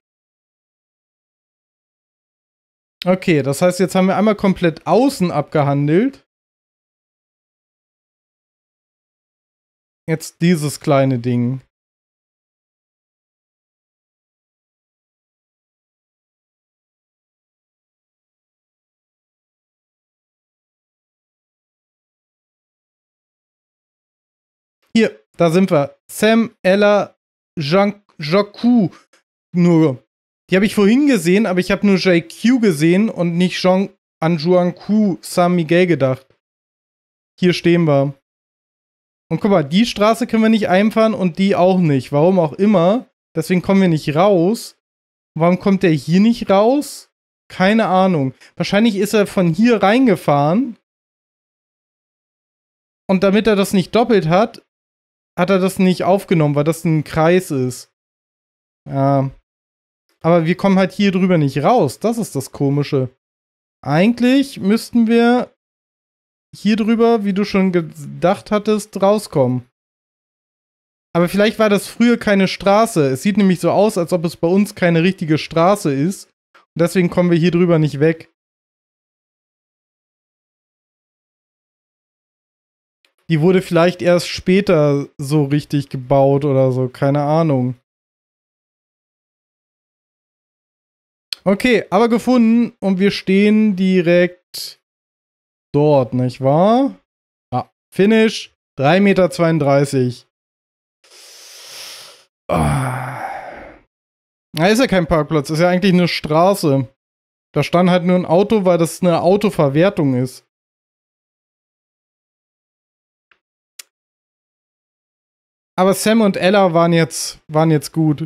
Okay, das heißt, jetzt haben wir einmal komplett außen abgehandelt. Jetzt dieses kleine Ding. Hier, da sind wir. Sam, Ella, Jean, Jacques. Nur. Die habe ich vorhin gesehen, aber ich habe nur J Q gesehen und nicht Jean an Juancu San Miguel gedacht. Hier stehen wir. Und guck mal, die Straße können wir nicht einfahren und die auch nicht. Warum auch immer. Deswegen kommen wir nicht raus. Warum kommt der hier nicht raus? Keine Ahnung. Wahrscheinlich ist er von hier reingefahren. Und damit er das nicht doppelt hat, hat er das nicht aufgenommen, weil das ein Kreis ist. Ja. Aber wir kommen halt hier drüber nicht raus. Das ist das Komische. Eigentlich müssten wir hier drüber, wie du schon gedacht hattest, rauskommen. Aber vielleicht war das früher keine Straße. Es sieht nämlich so aus, als ob es bei uns keine richtige Straße ist. Und deswegen kommen wir hier drüber nicht weg. die wurde vielleicht erst später so richtig gebaut oder so, keine Ahnung. Okay, aber gefunden und wir stehen direkt dort, nicht wahr? Ah, Finish, drei Meter zweiunddreißig. Ah. Na, ist ja kein Parkplatz, ist ja eigentlich eine Straße. Da stand halt nur ein Auto, weil das eine Autoverwertung ist. Aber Sam und Ella waren jetzt, waren jetzt gut.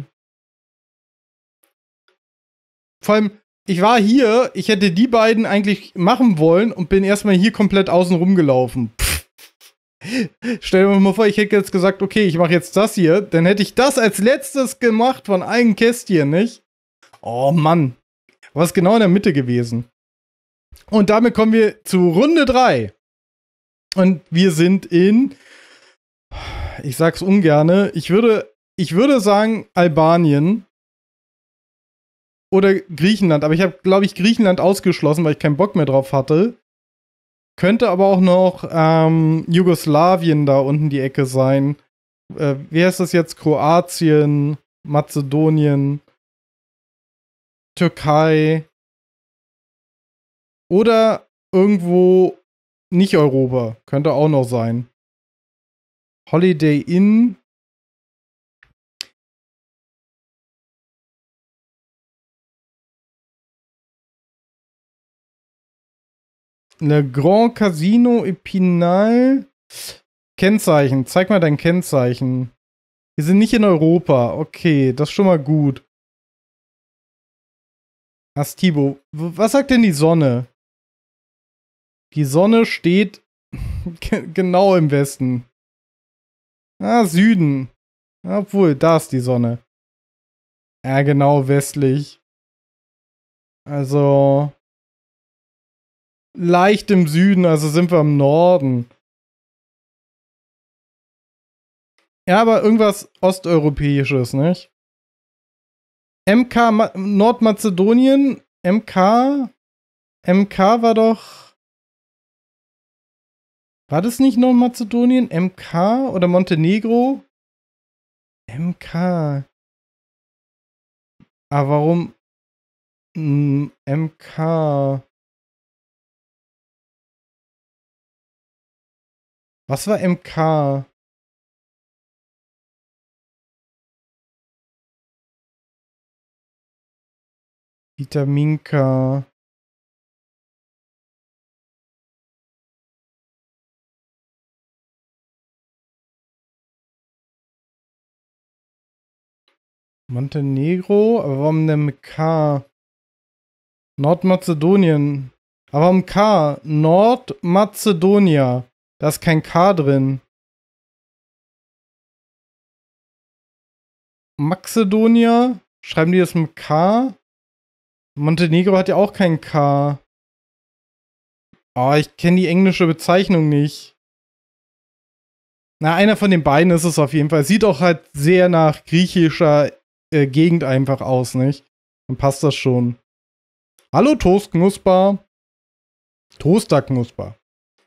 Vor allem, ich war hier, ich hätte die beiden eigentlich machen wollen und bin erstmal hier komplett außen rumgelaufen. Stell dir mal vor, ich hätte jetzt gesagt, okay, ich mache jetzt das hier, dann hätte ich das als letztes gemacht von allen Kästchen, nicht? Oh Mann, was genau in der Mitte gewesen. Und damit kommen wir zu Runde drei. Und wir sind in, ich sag's ungerne, ich würde, ich würde sagen Albanien oder Griechenland, aber ich habe, glaube ich, Griechenland ausgeschlossen, weil ich keinen Bock mehr drauf hatte. Könnte aber auch noch ähm, Jugoslawien da unten die Ecke sein. Äh, wie heißt das jetzt? Kroatien, Mazedonien, Türkei. Oder irgendwo nicht Europa. Könnte auch noch sein. Holiday Inn. Le Grand Casino Epinal. Kennzeichen. Zeig mal dein Kennzeichen. Wir sind nicht in Europa. Okay, das ist schon mal gut. Astibo. Was sagt denn die Sonne? Die Sonne steht genau im Westen. Ah, Süden. Obwohl, da ist die Sonne. Ja, genau, westlich. Also leicht im Süden, also sind wir im Norden. Ja, aber irgendwas Osteuropäisches, nicht? M K Ma- Nordmazedonien, M K, M K war doch. War das nicht Nordmazedonien? M K oder Montenegro? M K. Ah, warum? Hm, M K. Was war M K? Vitaminka. Montenegro? Aber warum denn mit K? Nordmazedonien. Aber warum K? Nordmazedonia. Da ist kein K drin. Mazedonia? Schreiben die das mit K? Montenegro hat ja auch kein K. Oh, ich kenne die englische Bezeichnung nicht. Na, einer von den beiden ist es auf jeden Fall. Sieht auch halt sehr nach griechischer äh, Gegend einfach aus, nicht? Dann passt das schon. Hallo Toastknusper. Toasterknusper.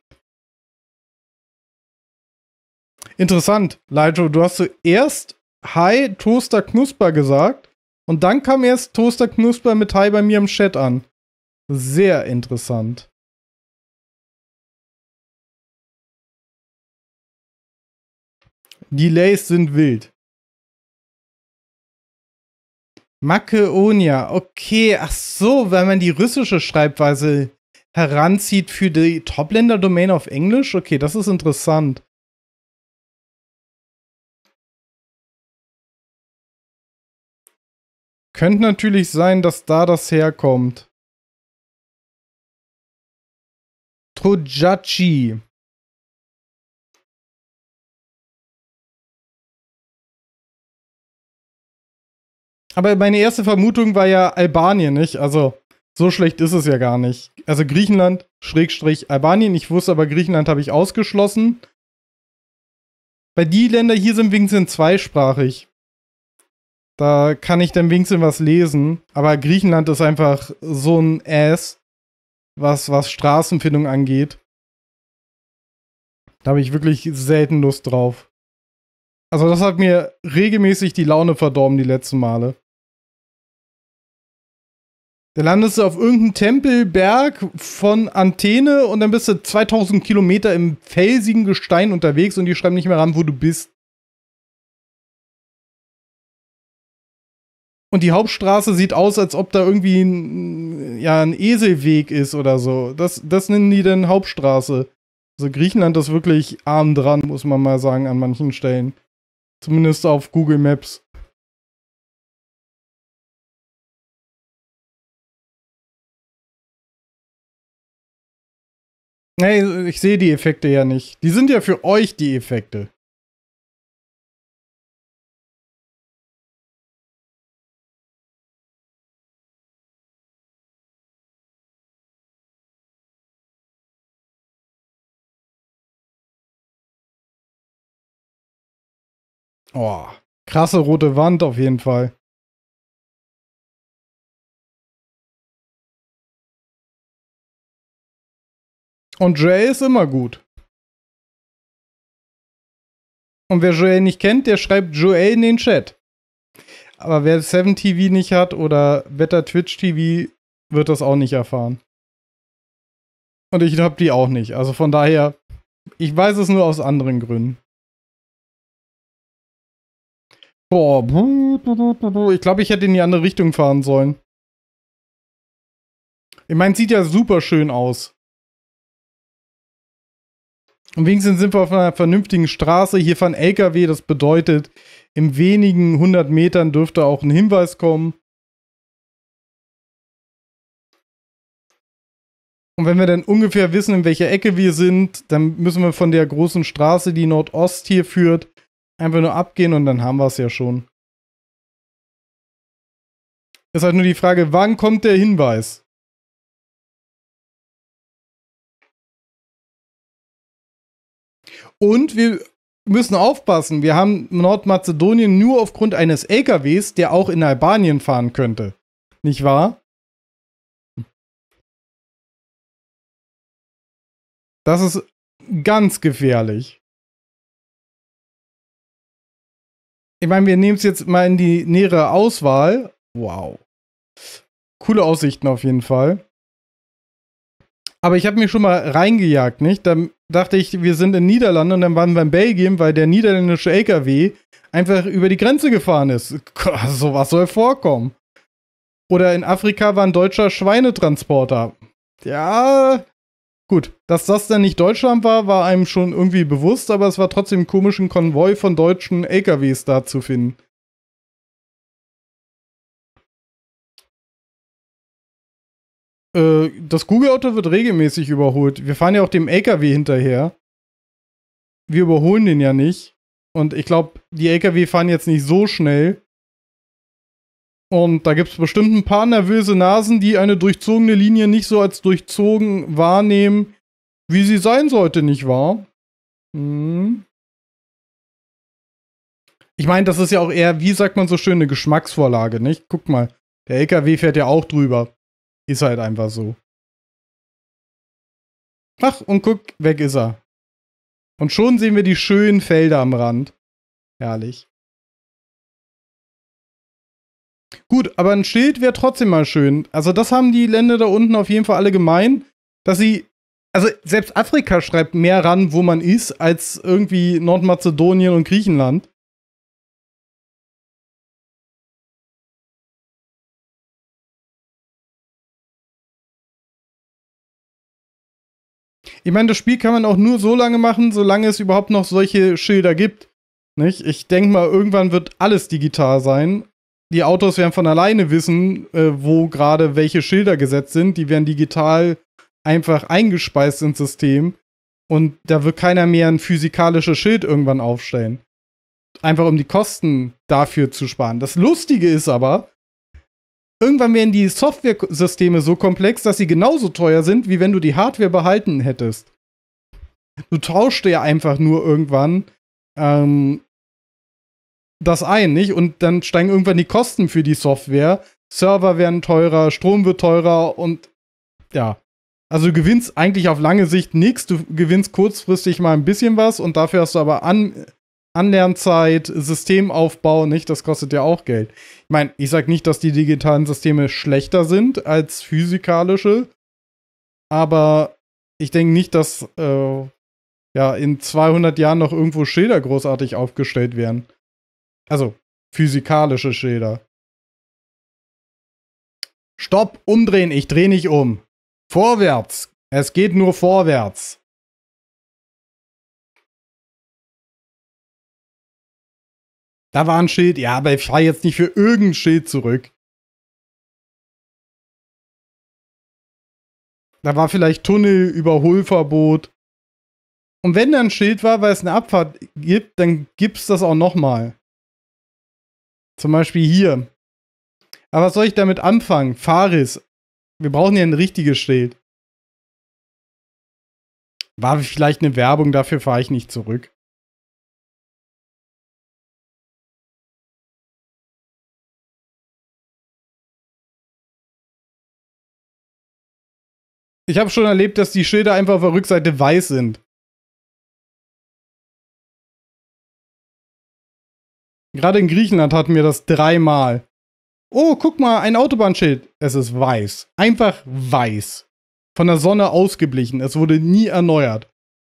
Interessant, Leito, du hast zuerst Hi Toasterknusper gesagt und dann kam erst Toasterknusper mit Hi bei mir im Chat an. Sehr interessant. Delays sind wild. Makeonia, okay, ach so, weil man die russische Schreibweise heranzieht für die Topländer-Domain auf Englisch? Okay, das ist interessant. Könnte natürlich sein, dass da das herkommt. Trojaci. Aber meine erste Vermutung war ja Albanien, nicht? Also, so schlecht ist es ja gar nicht. Also Griechenland, Schrägstrich Albanien. Ich wusste aber, Griechenland habe ich ausgeschlossen. Weil die Länder hier sind wenigstens zweisprachig. Da kann ich dann wenigstens was lesen. Aber Griechenland ist einfach so ein Ass, was, was Straßenfindung angeht. Da habe ich wirklich selten Lust drauf. Also das hat mir regelmäßig die Laune verdorben die letzten Male. Da landest du auf irgendeinem Tempelberg von Antenne und dann bist du zweitausend Kilometer im felsigen Gestein unterwegs und die schreiben nicht mehr ran, wo du bist. Und die Hauptstraße sieht aus, als ob da irgendwie ein, ja, ein Eselweg ist oder so. Das, das nennen die dann Hauptstraße. Also Griechenland ist wirklich arm dran, muss man mal sagen, an manchen Stellen. Zumindest auf Google Maps. Nee, ich sehe die Effekte ja nicht. Die sind ja für euch die Effekte. Oh, krasse rote Wand auf jeden Fall. Und Jay ist immer gut. Und wer Joel nicht kennt, der schreibt Joel in den Chat. Aber wer seven T V nicht hat oder Better Twitch T V, wird das auch nicht erfahren. Und ich hab die auch nicht. Also von daher, ich weiß es nur aus anderen Gründen. Boah, ich glaube, ich hätte in die andere Richtung fahren sollen. Ich meine, sieht ja super schön aus. Und wenigstens sind wir auf einer vernünftigen Straße. Hier fahren L K W, das bedeutet, in wenigen hundert Metern dürfte auch ein Hinweis kommen. Und wenn wir dann ungefähr wissen, in welcher Ecke wir sind, dann müssen wir von der großen Straße, die Nordost hier führt, einfach nur abgehen und dann haben wir es ja schon. Ist halt nur die Frage, wann kommt der Hinweis? Und wir müssen aufpassen, wir haben Nordmazedonien nur aufgrund eines L K Ws, der auch in Albanien fahren könnte. Nicht wahr? Das ist ganz gefährlich. Ich meine, wir nehmen es jetzt mal in die nähere Auswahl. Wow. Coole Aussichten auf jeden Fall. Aber ich habe mich schon mal reingejagt, nicht? Dann dachte ich, wir sind in Niederlande und dann waren wir in Belgien, weil der niederländische L K W einfach über die Grenze gefahren ist. So was soll vorkommen. Oder in Afrika war ein deutscher Schweinetransporter. Ja, gut. Dass das dann nicht Deutschland war, war einem schon irgendwie bewusst, aber es war trotzdem komisch, einen Konvoi von deutschen L K Ws da zu finden. Äh, das Google-Auto wird regelmäßig überholt. Wir fahren ja auch dem L K W hinterher. Wir überholen den ja nicht. Und ich glaube, die L K W fahren jetzt nicht so schnell. Und da gibt es bestimmt ein paar nervöse Nasen, die eine durchzogene Linie nicht so als durchzogen wahrnehmen, wie sie sein sollte, nicht wahr? Hm. Ich meine, das ist ja auch eher, wie sagt man so schön, eine Geschmacksvorlage, nicht? Guck mal, der L K W fährt ja auch drüber. Ist halt einfach so. Ach, und guck, weg ist er. Und schon sehen wir die schönen Felder am Rand. Herrlich. Gut, aber ein Schild wäre trotzdem mal schön. Also das haben die Länder da unten auf jeden Fall alle gemein, dass sie, also selbst Afrika schreibt mehr ran, wo man ist, als irgendwie Nordmazedonien und Griechenland. Ich meine, das Spiel kann man auch nur so lange machen, solange es überhaupt noch solche Schilder gibt. Nicht? Ich denke mal, irgendwann wird alles digital sein. Die Autos werden von alleine wissen, äh, wo gerade welche Schilder gesetzt sind. Die werden digital einfach eingespeist ins System. Und da wird keiner mehr ein physikalisches Schild irgendwann aufstellen. Einfach um die Kosten dafür zu sparen. Das Lustige ist aber, irgendwann werden die Software-Systeme so komplex, dass sie genauso teuer sind, wie wenn du die Hardware behalten hättest. Du tauschst ja einfach nur irgendwann ähm, das ein, nicht? Und dann steigen irgendwann die Kosten für die Software. Server werden teurer, Strom wird teurer und ja. Also du gewinnst eigentlich auf lange Sicht nichts, du gewinnst kurzfristig mal ein bisschen was und dafür hast du aber An Anlernzeit, Systemaufbau, nicht? Das kostet ja auch Geld. Ich meine, ich sag nicht, dass die digitalen Systeme schlechter sind als physikalische, aber ich denke nicht, dass äh, ja, in zweihundert Jahren noch irgendwo Schilder großartig aufgestellt werden. Also, physikalische Schilder. Stopp, umdrehen, ich drehe nicht um. Vorwärts. Es geht nur vorwärts. Da war ein Schild. Ja, aber ich fahre jetzt nicht für irgendein Schild zurück. Da war vielleicht Tunnel, Überholverbot. Und wenn da ein Schild war, weil es eine Abfahrt gibt, dann gibt's das auch nochmal. Zum Beispiel hier. Aber was soll ich damit anfangen? Fahrriss. Wir brauchen ja ein richtiges Schild. War vielleicht eine Werbung, dafür fahre ich nicht zurück. Ich habe schon erlebt, dass die Schilder einfach auf der Rückseite weiß sind. Gerade in Griechenland hatten wir das dreimal. Oh, guck mal, ein Autobahnschild. Es ist weiß. Einfach weiß. Von der Sonne ausgeblichen. Es wurde nie erneuert.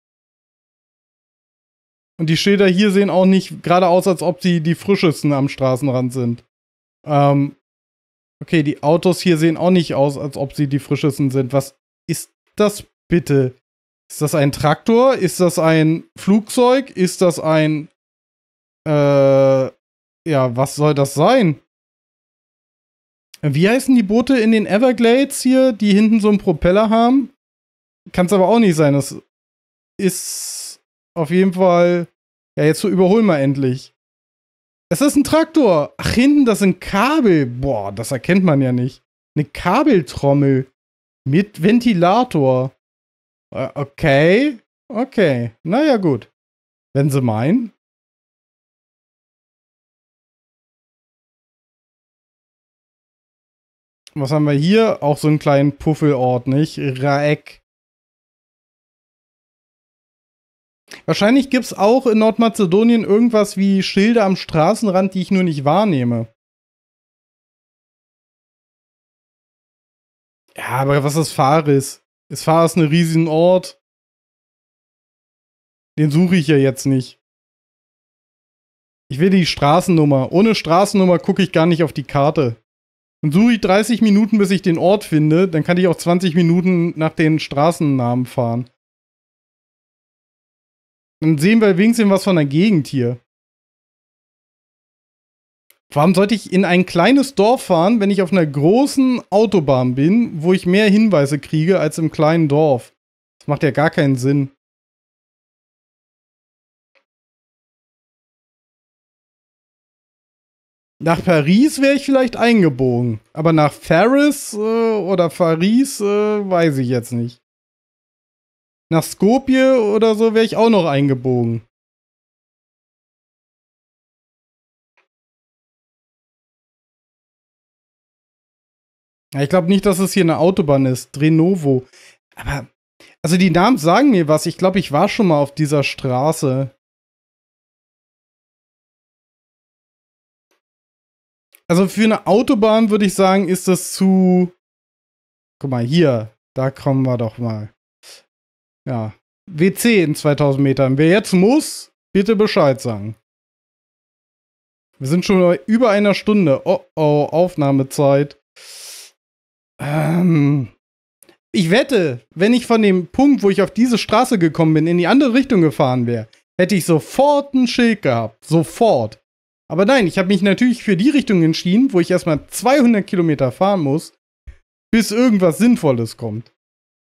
Und die Schilder hier sehen auch nicht gerade aus, als ob sie die frischesten am Straßenrand sind. Ähm, okay, die Autos hier sehen auch nicht aus, als ob sie die frischesten sind. Was ist das bitte? Ist das ein Traktor? Ist das ein Flugzeug? Ist das ein... Äh, ja, was soll das sein? Wie heißen die Boote in den Everglades hier, die hinten so einen Propeller haben? Kann es aber auch nicht sein. Das ist auf jeden Fall... Ja, jetzt so überholen wir endlich. Es ist ein Traktor. Ach, hinten, das sind Kabel. Boah, das erkennt man ja nicht. Eine Kabeltrommel mit Ventilator. Äh, okay. Okay. Naja, gut. Wenn sie meinen. Was haben wir hier? Auch so einen kleinen Puffelort, nicht? Raeck. Wahrscheinlich gibt es auch in Nordmazedonien irgendwas wie Schilder am Straßenrand, die ich nur nicht wahrnehme. Ja, aber was ist Faris? Ist Faris ein riesigen Ort? Den suche ich ja jetzt nicht. Ich will die Straßennummer. Ohne Straßennummer gucke ich gar nicht auf die Karte. Und suche ich dreißig Minuten, bis ich den Ort finde, dann kann ich auch zwanzig Minuten nach den Straßennamen fahren. Dann sehen wir wenigstens was von der Gegend hier. Warum sollte ich in ein kleines Dorf fahren, wenn ich auf einer großen Autobahn bin, wo ich mehr Hinweise kriege als im kleinen Dorf? Das macht ja gar keinen Sinn. Nach Paris wäre ich vielleicht eingebogen. Aber nach Paris äh, oder Paris äh, weiß ich jetzt nicht. Nach Skopje oder so wäre ich auch noch eingebogen. Ich glaube nicht, dass es hier eine Autobahn ist. Drenovo. Aber, also die Namen sagen mir was. Ich glaube, ich war schon mal auf dieser Straße. Also für eine Autobahn würde ich sagen, ist das zu... Guck mal, hier. Da kommen wir doch mal. Ja. W C in zweitausend Metern. Wer jetzt muss, bitte Bescheid sagen. Wir sind schon über einer Stunde. Oh, oh, Aufnahmezeit. Ähm... Ich wette, wenn ich von dem Punkt, wo ich auf diese Straße gekommen bin, in die andere Richtung gefahren wäre, hätte ich sofort ein Schild gehabt. Sofort. Aber nein, ich habe mich natürlich für die Richtung entschieden, wo ich erstmal zweihundert Kilometer fahren muss, bis irgendwas Sinnvolles kommt.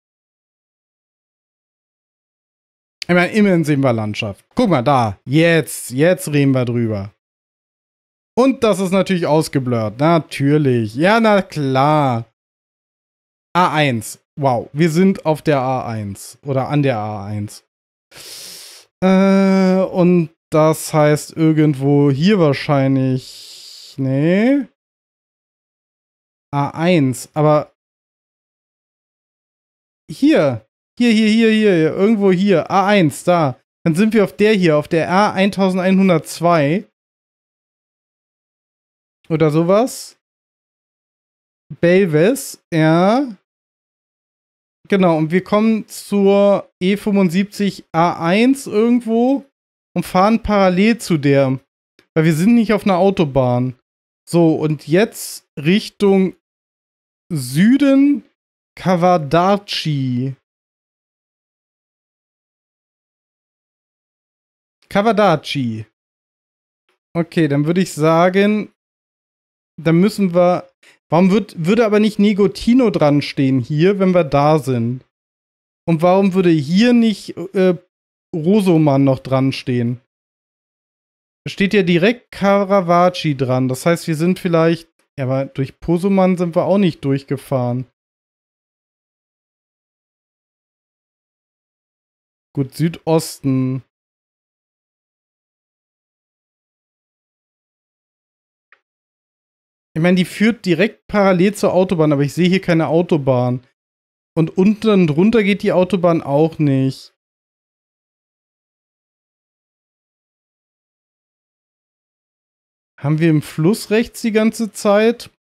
Ich meine, immerhin sehen wir Landschaft. Guck mal, da. Jetzt, jetzt reden wir drüber. Und das ist natürlich ausgeblurrt. Natürlich. Ja, na klar. A eins. Wow, wir sind auf der A eins. Oder an der A eins. Äh, und das heißt irgendwo hier wahrscheinlich. Nee. A eins, aber. hier. Hier, hier, hier, hier. Irgendwo hier. A eins, da. Dann sind wir auf der hier, auf der A elfhundertzwei. Oder sowas. Belves, ja. Genau, und wir kommen zur E fünfundsiebzig A eins irgendwo und fahren parallel zu der. Weil wir sind nicht auf einer Autobahn. So, und jetzt Richtung Süden Kawadachi. Kawadachi. Okay, dann würde ich sagen, dann müssen wir. Warum wird, würde aber nicht Negotino dran stehen hier, wenn wir da sind? Und warum würde hier nicht äh, Rosoman noch dran stehen? Da steht ja direkt Caravaggio dran. Das heißt, wir sind vielleicht. Ja, aber durch Posuman sind wir auch nicht durchgefahren. Gut, Südosten. Ich meine, die führt direkt parallel zur Autobahn, aber ich sehe hier keine Autobahn. Und unten drunter geht die Autobahn auch nicht. Haben wir im Fluss rechts die ganze Zeit?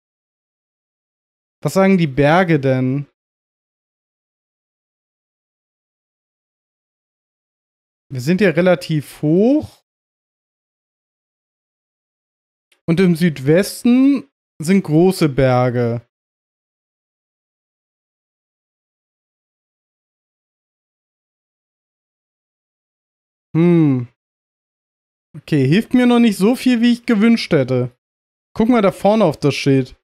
Was sagen die Berge denn? Wir sind ja relativ hoch. Und im Südwesten sind große Berge. Hm. Okay, hilft mir noch nicht so viel, wie ich gewünscht hätte. Guck mal da vorne auf das Schild.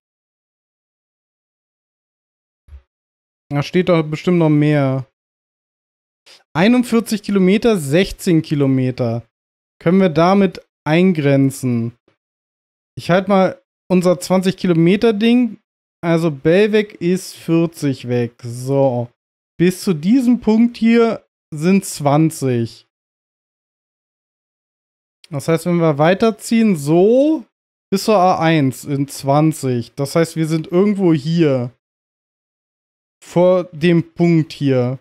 Da steht doch bestimmt noch mehr. einundvierzig Kilometer, sechzehn Kilometer. Können wir damit eingrenzen? Ich halte mal unser zwanzig Kilometer Ding. Also Bellweg ist vierzig weg. So. Bis zu diesem Punkt hier sind zwanzig. Das heißt, wenn wir weiterziehen, so bis zur A eins in zwanzig. Das heißt, wir sind irgendwo hier. Vor dem Punkt hier.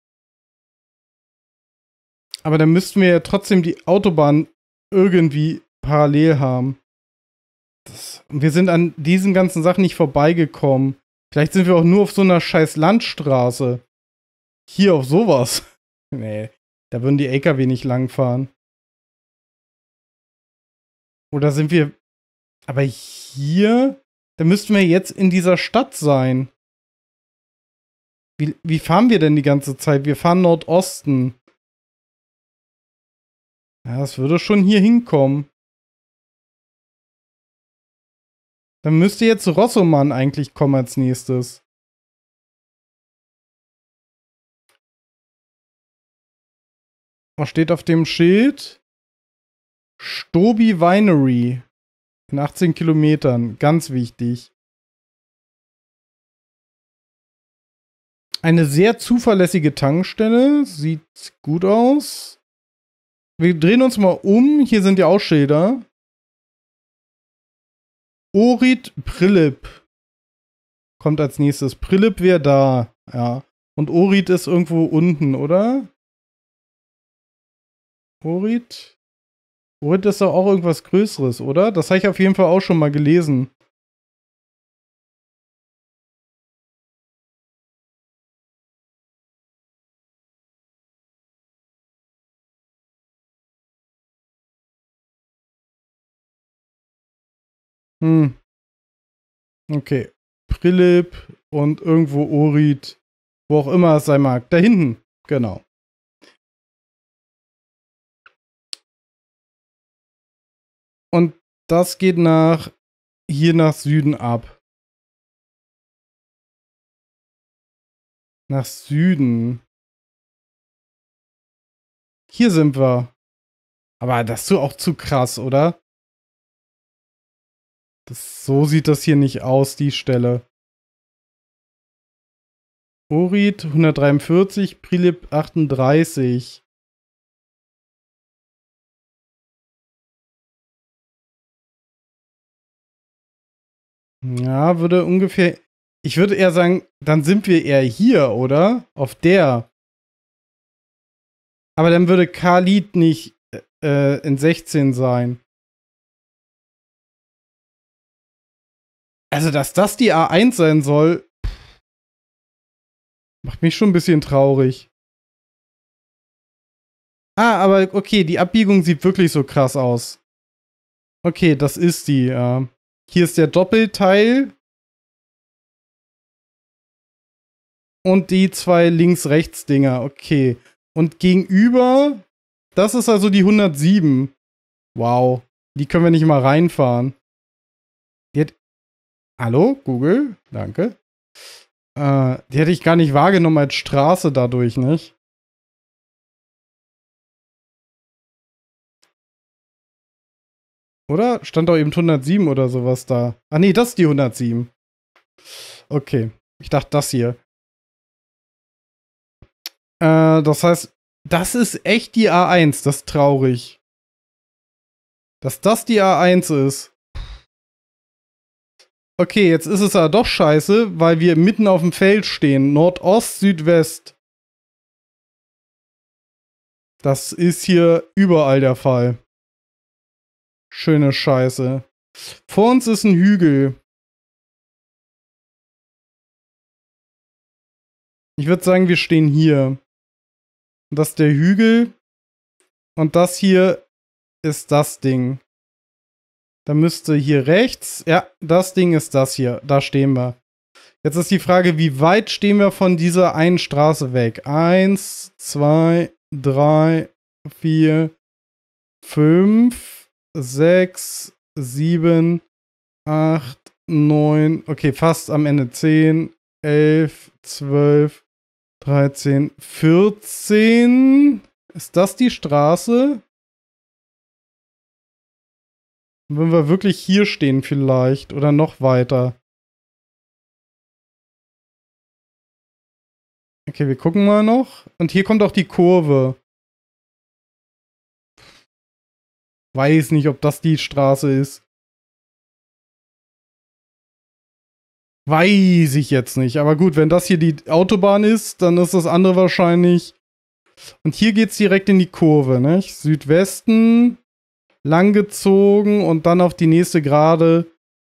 Aber dann müssten wir ja trotzdem die Autobahn irgendwie parallel haben. Das, wir sind an diesen ganzen Sachen nicht vorbeigekommen. Vielleicht sind wir auch nur auf so einer scheiß Landstraße. Hier auf sowas. Nee, da würden die L K W nicht langfahren. Oder sind wir. Aber hier. Da müssten wir jetzt in dieser Stadt sein. Wie, wie fahren wir denn die ganze Zeit? Wir fahren Nordosten. Ja, das würde schon hier hinkommen. Dann müsste jetzt Rossoman eigentlich kommen als nächstes. Was steht auf dem Schild? Stobi Winery. In achtzehn Kilometern. Ganz wichtig. Eine sehr zuverlässige Tankstelle. Sieht gut aus. Wir drehen uns mal um. Hier sind ja auch Schilder. Orit Prilip. Kommt als nächstes. Prilip wäre da. Ja. Und Orit ist irgendwo unten, oder? Orit? Orit ist doch auch irgendwas Größeres, oder? Das habe ich auf jeden Fall auch schon mal gelesen. Hm. Okay. Prilip und irgendwo Orit. Wo auch immer es sein mag. Da hinten. Genau. Und das geht nach hier nach Süden ab. Nach Süden. Hier sind wir. Aber das ist so auch zu krass, oder? Das, so sieht das hier nicht aus, die Stelle. Orit hundertdreiundvierzig, Prilip achtunddreißig. Ja, würde ungefähr Ich würde eher sagen, dann sind wir eher hier, oder? Auf der. Aber dann würde Khalid nicht äh, in sechzehn sein. Also, dass das die A eins sein soll, macht mich schon ein bisschen traurig. Ah, aber okay, die Abbiegung sieht wirklich so krass aus. Okay, das ist die. Äh, hier ist der Doppelteil. Und die zwei Links-Rechts-Dinger. Okay. Und gegenüber, das ist also die hundertsieben. Wow. Die können wir nicht mal reinfahren. Die hat. Hallo, Google? Danke. Äh, die hätte ich gar nicht wahrgenommen als Straße dadurch, nicht? Oder? Stand doch eben hundertsieben oder sowas da. Ah, nee, das ist die hundertsieben. Okay. Ich dachte, das hier. Äh, das heißt, das ist echt die A eins. Das ist traurig. Dass das die A eins ist. Okay, jetzt ist es aber doch scheiße, weil wir mitten auf dem Feld stehen. Nordost, Südwest. Das ist hier überall der Fall. Schöne Scheiße. Vor uns ist ein Hügel. Ich würde sagen, wir stehen hier. Das ist der Hügel. Und das hier ist das Ding. Da müsste hier rechts. Ja, das Ding ist das hier. Da stehen wir. Jetzt ist die Frage, wie weit stehen wir von dieser einen Straße weg? Eins, zwei, drei, vier, fünf, sechs, sieben, acht, neun. Okay, fast am Ende. Zehn, elf, zwölf, dreizehn, vierzehn. Ist das die Straße? Wenn wir wirklich hier stehen vielleicht. Oder noch weiter. Okay, wir gucken mal noch. Und hier kommt auch die Kurve. Weiß nicht, ob das die Straße ist. Weiß ich jetzt nicht. Aber gut, wenn das hier die Autobahn ist, dann ist das andere wahrscheinlich. Und hier geht's direkt in die Kurve, ne? Südwesten, langgezogen und dann auf die nächste Gerade.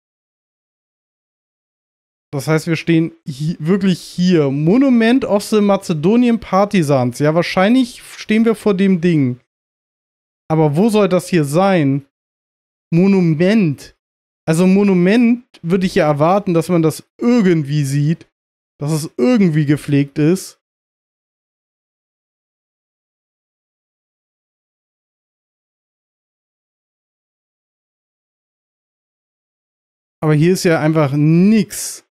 Das heißt, wir stehen hi- wirklich hier. Monument of the Macedonian Partisans. Ja, wahrscheinlich stehen wir vor dem Ding. Aber wo soll das hier sein? Monument. Also Monument würde ich ja erwarten, dass man das irgendwie sieht. Dass es irgendwie gepflegt ist. Aber hier ist ja einfach nix.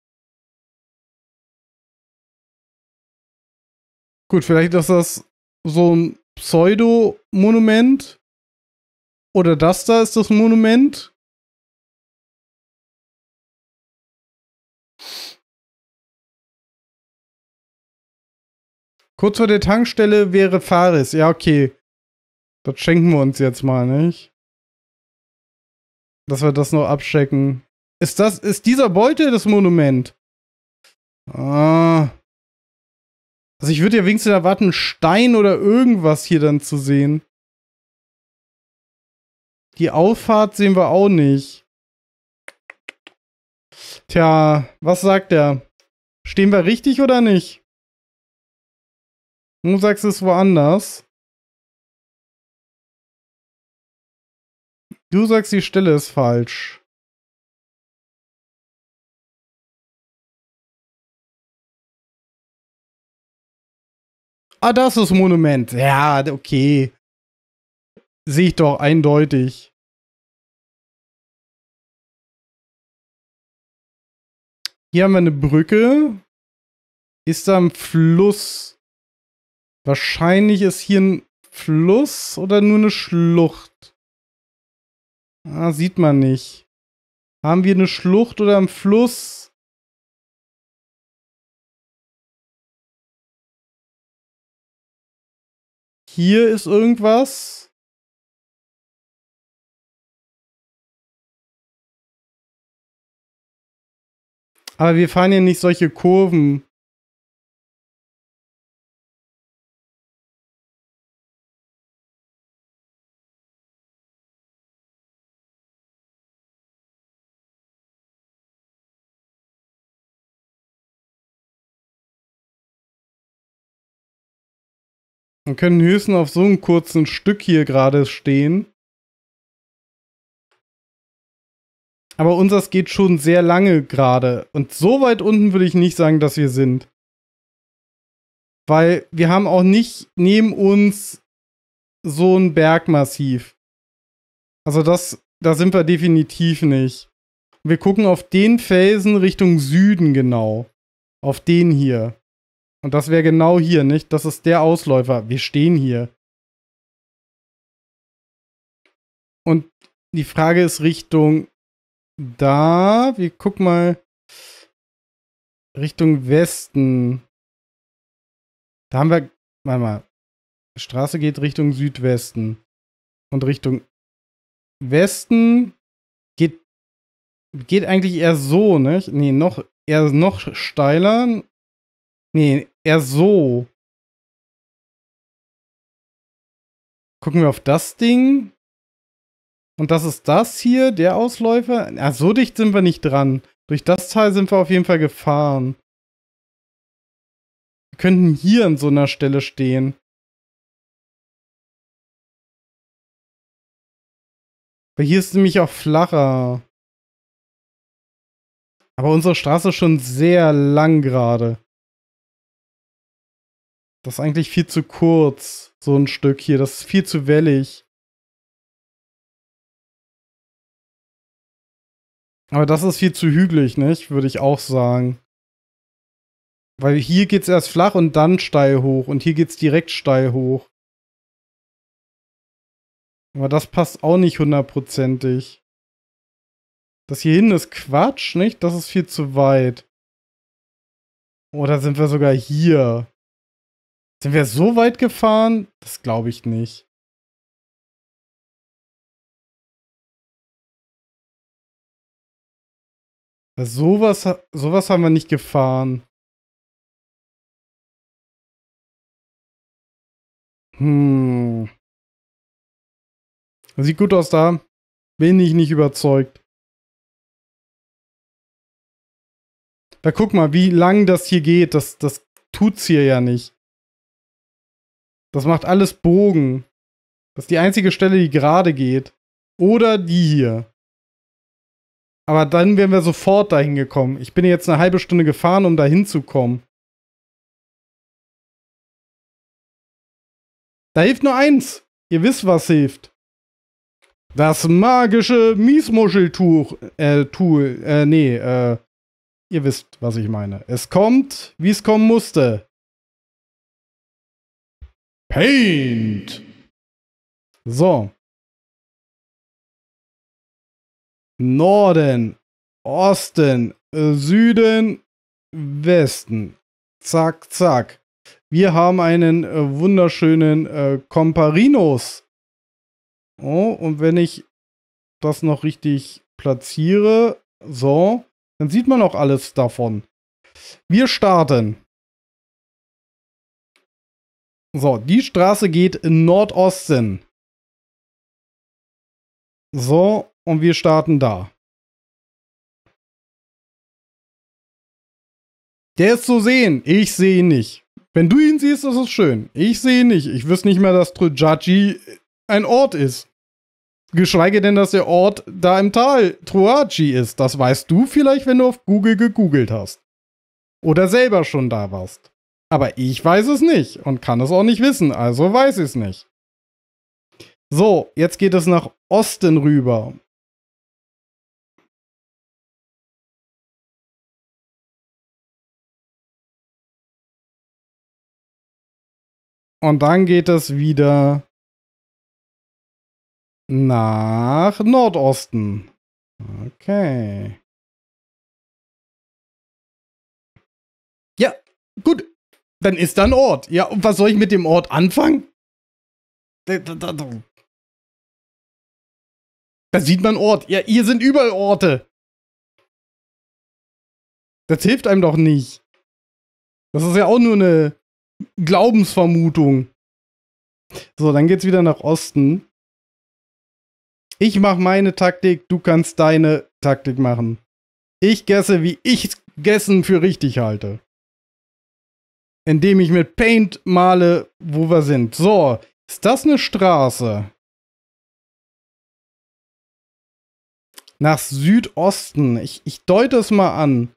Gut, vielleicht ist das so ein Pseudo-Monument. Oder das da ist das Monument. Kurz vor der Tankstelle wäre Faris. Ja, okay. Das schenken wir uns jetzt mal, nicht? Dass wir das noch abchecken. Ist das, ist dieser Beutel das Monument? Ah. Also ich würde ja wenigstens erwarten, Stein oder irgendwas hier dann zu sehen. Die Auffahrt sehen wir auch nicht. Tja, was sagt er? Stehen wir richtig oder nicht? Du sagst es woanders. Du sagst, die Stelle ist falsch. Ah, das ist das Monument. Ja, okay. Sehe ich doch eindeutig. Hier haben wir eine Brücke. Ist da ein Fluss? Wahrscheinlich ist hier ein Fluss oder nur eine Schlucht. Ah, sieht man nicht. Haben wir eine Schlucht oder einen Fluss? Hier ist irgendwas. Aber wir fahren ja nicht solche Kurven. Wir können höchstens auf so einem kurzen Stück hier gerade stehen. Aber unseres geht schon sehr lange gerade. Und so weit unten würde ich nicht sagen, dass wir sind. Weil wir haben auch nicht neben uns so ein Bergmassiv. Also das, da sind wir definitiv nicht. Wir gucken auf den Felsen Richtung Süden genau. Auf den hier. Und das wäre genau hier, nicht? Das ist der Ausläufer. Wir stehen hier. Und die Frage ist Richtung da. Wir gucken mal Richtung Westen. Da haben wir, warte mal. Die Straße geht Richtung Südwesten. Und Richtung Westen geht, geht eigentlich eher so, nicht? Nee, noch, eher noch steiler. Nee, eher so. Gucken wir auf das Ding. Und das ist das hier, der Ausläufer. Ja, so dicht sind wir nicht dran. Durch das Teil sind wir auf jeden Fall gefahren. Wir könnten hier an so einer Stelle stehen. Weil hier ist nämlich auch flacher. Aber unsere Straße ist schon sehr lang gerade. Das ist eigentlich viel zu kurz. So ein Stück hier. Das ist viel zu wellig. Aber das ist viel zu hügelig, nicht? Würde ich auch sagen. Weil hier geht's erst flach und dann steil hoch. Und hier geht's direkt steil hoch. Aber das passt auch nicht hundertprozentig. Das hier hinten ist Quatsch, nicht? Das ist viel zu weit. Oder sind wir sogar hier? Sind wir so weit gefahren? Das glaube ich nicht. Sowas, sowas haben wir nicht gefahren. Hm. Sieht gut aus da. Bin ich nicht überzeugt. Da guck mal, wie lang das hier geht. Das, das tut's hier ja nicht. Das macht alles Bogen. Das ist die einzige Stelle, die gerade geht. Oder die hier. Aber dann wären wir sofort dahin gekommen. Ich bin jetzt eine halbe Stunde gefahren, um dahin zu kommen. Da hilft nur eins. Ihr wisst, was hilft. Das magische Miesmuscheltuch. Äh, Tool. Äh, nee, äh. Ihr wisst, was ich meine. Es kommt, wie es kommen musste. Paint. So. Norden, Osten, Süden, Westen. Zack, zack. Wir haben einen äh, wunderschönen äh, Comparinos. Oh, und wenn ich das noch richtig platziere, so, dann sieht man auch alles davon. Wir starten. So, die Straße geht in Nordosten. So, und wir starten da. Der ist zu sehen. Ich sehe ihn nicht. Wenn du ihn siehst, ist es schön. Ich sehe ihn nicht. Ich wüsste nicht mehr, dass Trujaci ein Ort ist. Geschweige denn, dass der Ort da im Tal Truaci ist. Das weißt du vielleicht, wenn du auf Google gegoogelt hast. Oder selber schon da warst. Aber ich weiß es nicht und kann es auch nicht wissen, also weiß ich es nicht. So, jetzt geht es nach Osten rüber. Und dann geht es wieder nach Nordosten. Okay. Ja, gut. Dann ist da ein Ort. Ja, und was soll ich mit dem Ort anfangen? Da, da, da, da. da sieht man Ort. Ja, hier sind überall Orte. Das hilft einem doch nicht. Das ist ja auch nur eine Glaubensvermutung. So, dann geht's wieder nach Osten. Ich mache meine Taktik, du kannst deine Taktik machen. Ich gesse, wie ich Gessen für richtig halte. Indem ich mit Paint male, wo wir sind. So, ist das eine Straße? Nach Südosten. Ich, ich deute es mal an.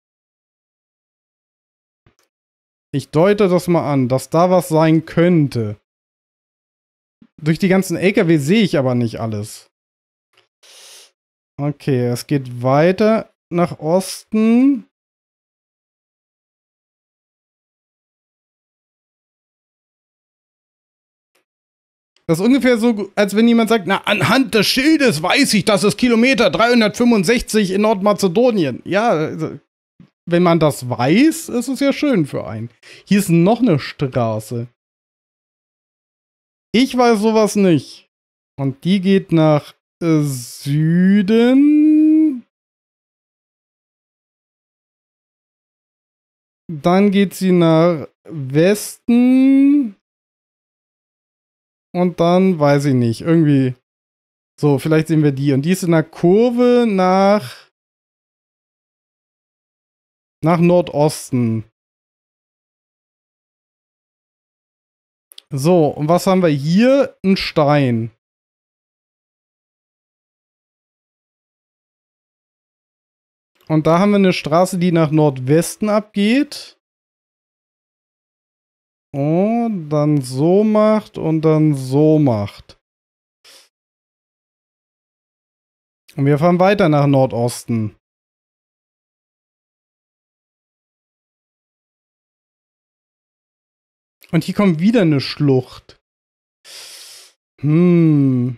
Ich deute das mal an, dass da was sein könnte. Durch die ganzen L K W sehe ich aber nicht alles. Okay, es geht weiter nach Osten. Das ist ungefähr so, als wenn jemand sagt, na, anhand des Schildes weiß ich, das ist Kilometer dreihundertfünfundsechzig in Nordmazedonien. Ja, also, wenn man das weiß, ist es ja schön für einen. Hier ist noch eine Straße. Ich weiß sowas nicht. Und die geht nach äh, Süden. Dann geht sie nach Westen. Und dann weiß ich nicht. Irgendwie. So, vielleicht sehen wir die. Und die ist in der Kurve nach. Nach Nordosten. So, und was haben wir hier? Ein Stein. Und da haben wir eine Straße, die nach Nordwesten abgeht. Und dann so macht und dann so macht. Und wir fahren weiter nach Nordosten. Und hier kommt wieder eine Schlucht. Hm.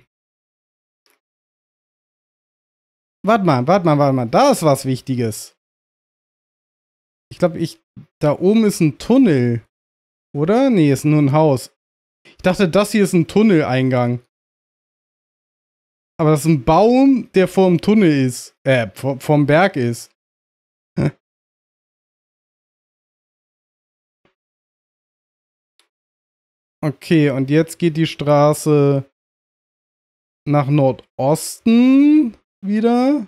Warte mal, warte mal, warte mal. Da ist was Wichtiges. Ich glaube, ich. Da oben ist ein Tunnel. Oder? Nee, ist nur ein Haus. Ich dachte, das hier ist ein Tunneleingang. Aber das ist ein Baum, der vorm Tunnel ist. Äh, vor, vorm Berg ist. Okay, und jetzt geht die Straße nach Nordosten wieder.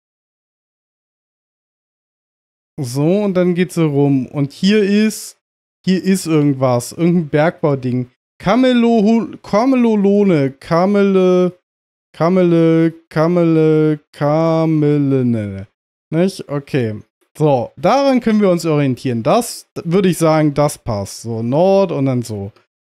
So, und dann geht sie rum. Und hier ist, hier ist irgendwas. Irgendein Bergbauding. Kamelo, Kamelolone. Kamele, Kamele, Kamele, Kamele, ne. Nicht? Okay. So, daran können wir uns orientieren. Das, würde ich sagen, das passt. So, Nord und dann so.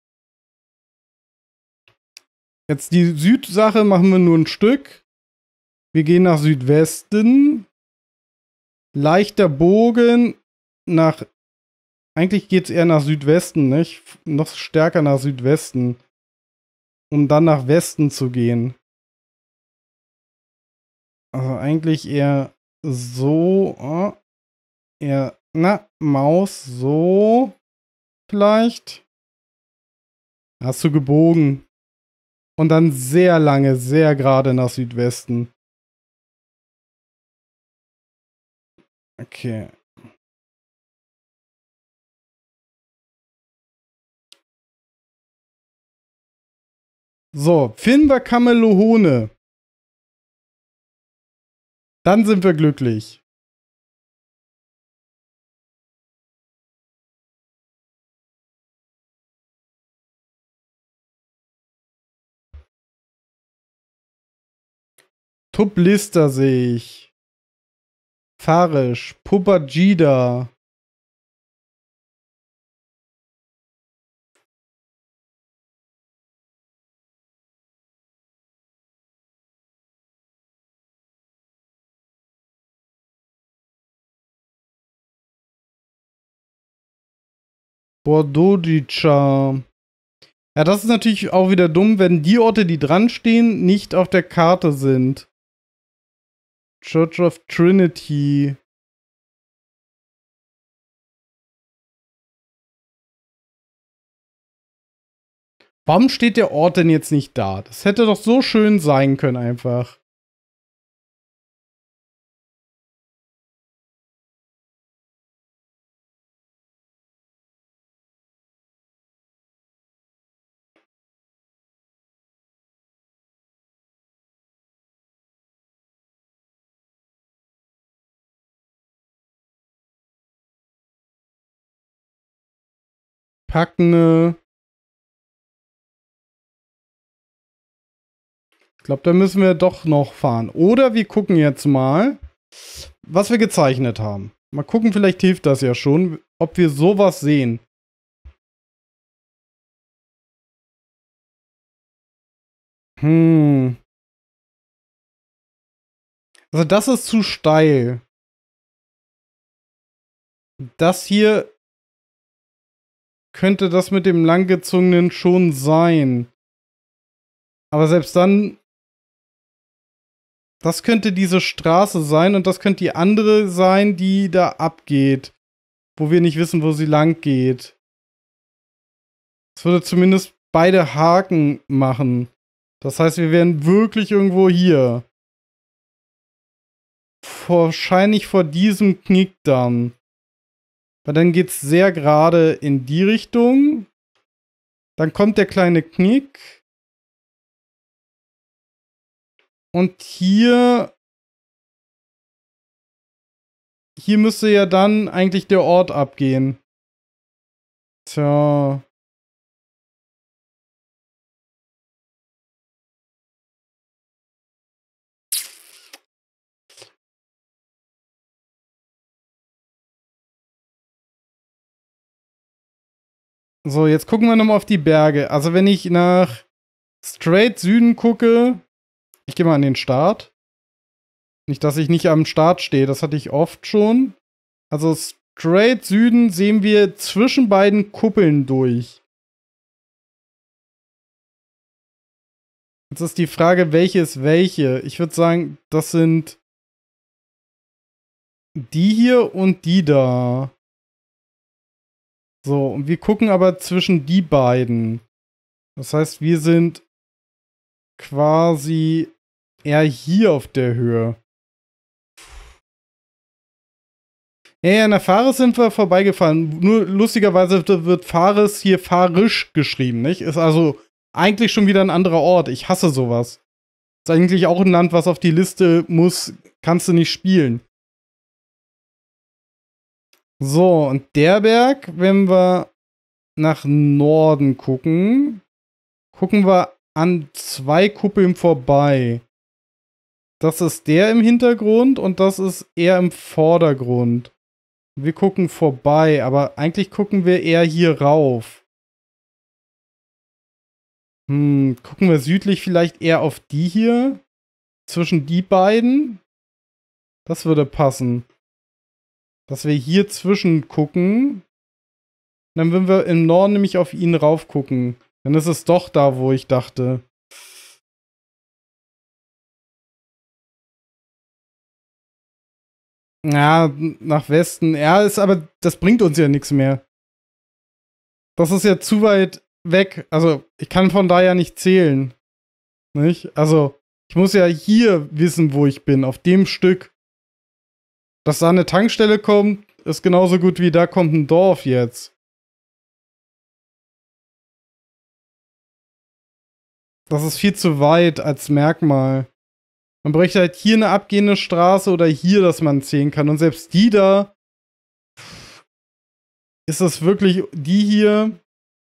Jetzt die Südsache machen wir nur ein Stück. Wir gehen nach Südwesten. Leichter Bogen nach. Eigentlich geht es eher nach Südwesten, nicht? Noch stärker nach Südwesten. Um dann nach Westen zu gehen. Also eigentlich eher so. Oh, eher. Na, Maus, so. Vielleicht. Hast du gebogen. Und dann sehr lange, sehr gerade nach Südwesten. Okay. So, finden wir Kamelohone. Dann sind wir glücklich. Tublista sehe ich. Farisch, Pupajida. Bordojica. Ja, das ist natürlich auch wieder dumm, wenn die Orte, die dran stehen, nicht auf der Karte sind. Church of Trinity. Warum steht der Ort denn jetzt nicht da? Das hätte doch so schön sein können einfach. Packne. Ich glaube, da müssen wir doch noch fahren. Oder wir gucken jetzt mal, was wir gezeichnet haben. Mal gucken, vielleicht hilft das ja schon, ob wir sowas sehen. Hm. Also das ist zu steil. Das hier könnte das mit dem langgezogenen schon sein. Aber selbst dann, das könnte diese Straße sein und das könnte die andere sein, die da abgeht. Wo wir nicht wissen, wo sie lang geht. Das würde zumindest beide Haken machen. Das heißt, wir wären wirklich irgendwo hier. Wahrscheinlich vor diesem Knick dann. Weil dann geht es sehr gerade in die Richtung. Dann kommt der kleine Knick. Und hier... Hier müsste ja dann eigentlich der Ort abgehen. Tja... So, jetzt gucken wir nochmal auf die Berge. Also wenn ich nach straight Süden gucke, ich gehe mal an den Start. Nicht, dass ich nicht am Start stehe, das hatte ich oft schon. Also straight Süden sehen wir zwischen beiden Kuppeln durch. Jetzt ist die Frage, welche ist welche? Ich würde sagen, das sind die hier und die da. So, und wir gucken aber zwischen die beiden. Das heißt, wir sind quasi eher hier auf der Höhe. Ja, ja, in der Fares sind wir vorbeigefahren. Nur lustigerweise wird Fares hier farisch geschrieben, nicht? Ist also eigentlich schon wieder ein anderer Ort. Ich hasse sowas. Ist eigentlich auch ein Land, was auf die Liste muss. Kannst du nicht spielen. So, und der Berg, wenn wir nach Norden gucken, gucken wir an zwei Kuppeln vorbei. Das ist der im Hintergrund und das ist er im Vordergrund. Wir gucken vorbei, aber eigentlich gucken wir eher hier rauf. Hm, gucken wir südlich vielleicht eher auf die hier? Zwischen die beiden? Das würde passen. Dass wir hier zwischen gucken. Dann würden wir im Norden nämlich auf ihn rauf gucken. Dann ist es doch da, wo ich dachte. Ja, nach Westen. Ja, ist aber, das bringt uns ja nichts mehr. Das ist ja zu weit weg. Also, ich kann von da ja nicht zählen. Nicht? Also, ich muss ja hier wissen, wo ich bin. Auf dem Stück. Dass da eine Tankstelle kommt, ist genauso gut wie da kommt ein Dorf jetzt. Das ist viel zu weit als Merkmal. Man bräuchte halt hier eine abgehende Straße oder hier, dass man zählen kann. Und selbst die da. Ist das wirklich die hier?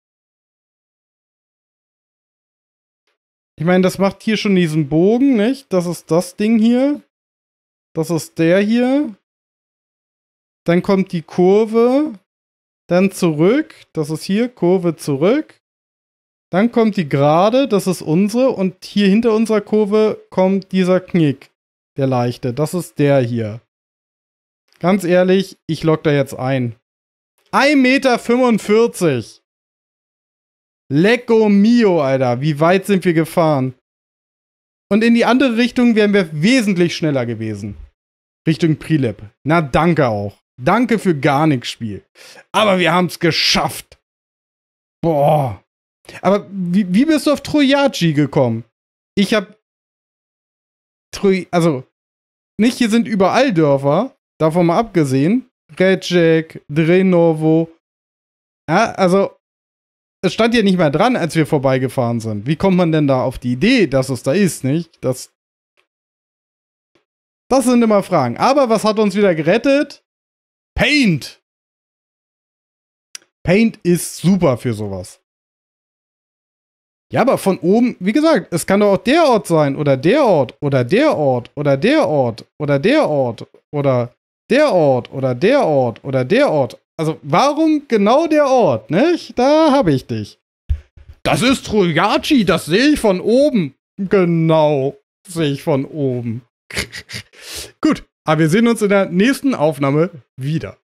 Ich meine, das macht hier schon diesen Bogen, nicht? Das ist das Ding hier. Das ist der hier. Dann kommt die Kurve. Dann zurück. Das ist hier. Kurve zurück. Dann kommt die Gerade. Das ist unsere. Und hier hinter unserer Kurve kommt dieser Knick. Der leichte. Das ist der hier. Ganz ehrlich, ich log da jetzt ein. ein Meter fünfundvierzig. Lecco mio, Alter. Wie weit sind wir gefahren? Und in die andere Richtung wären wir wesentlich schneller gewesen. Richtung Prilep. Na, danke auch. Danke für gar nichts, Spiel. Aber wir haben es geschafft. Boah. Aber wie, wie bist du auf Trojaci gekommen? Ich hab... Troj... Also, nicht hier sind überall Dörfer. Davon mal abgesehen. Recek, Drenovo. Ja, also... Es stand ja nicht mehr dran, als wir vorbeigefahren sind. Wie kommt man denn da auf die Idee, dass es da ist, nicht? Das, das sind immer Fragen. Aber was hat uns wieder gerettet? Paint! Paint ist super für sowas. Ja, aber von oben, wie gesagt, es kann doch auch der Ort sein oder der Ort oder der Ort oder der Ort oder der Ort oder der Ort oder der Ort oder der Ort. Also warum genau der Ort, nicht? Da habe ich dich. Das ist Truyachi, das sehe ich von oben. Genau, sehe ich von oben. Gut, aber wir sehen uns in der nächsten Aufnahme wieder.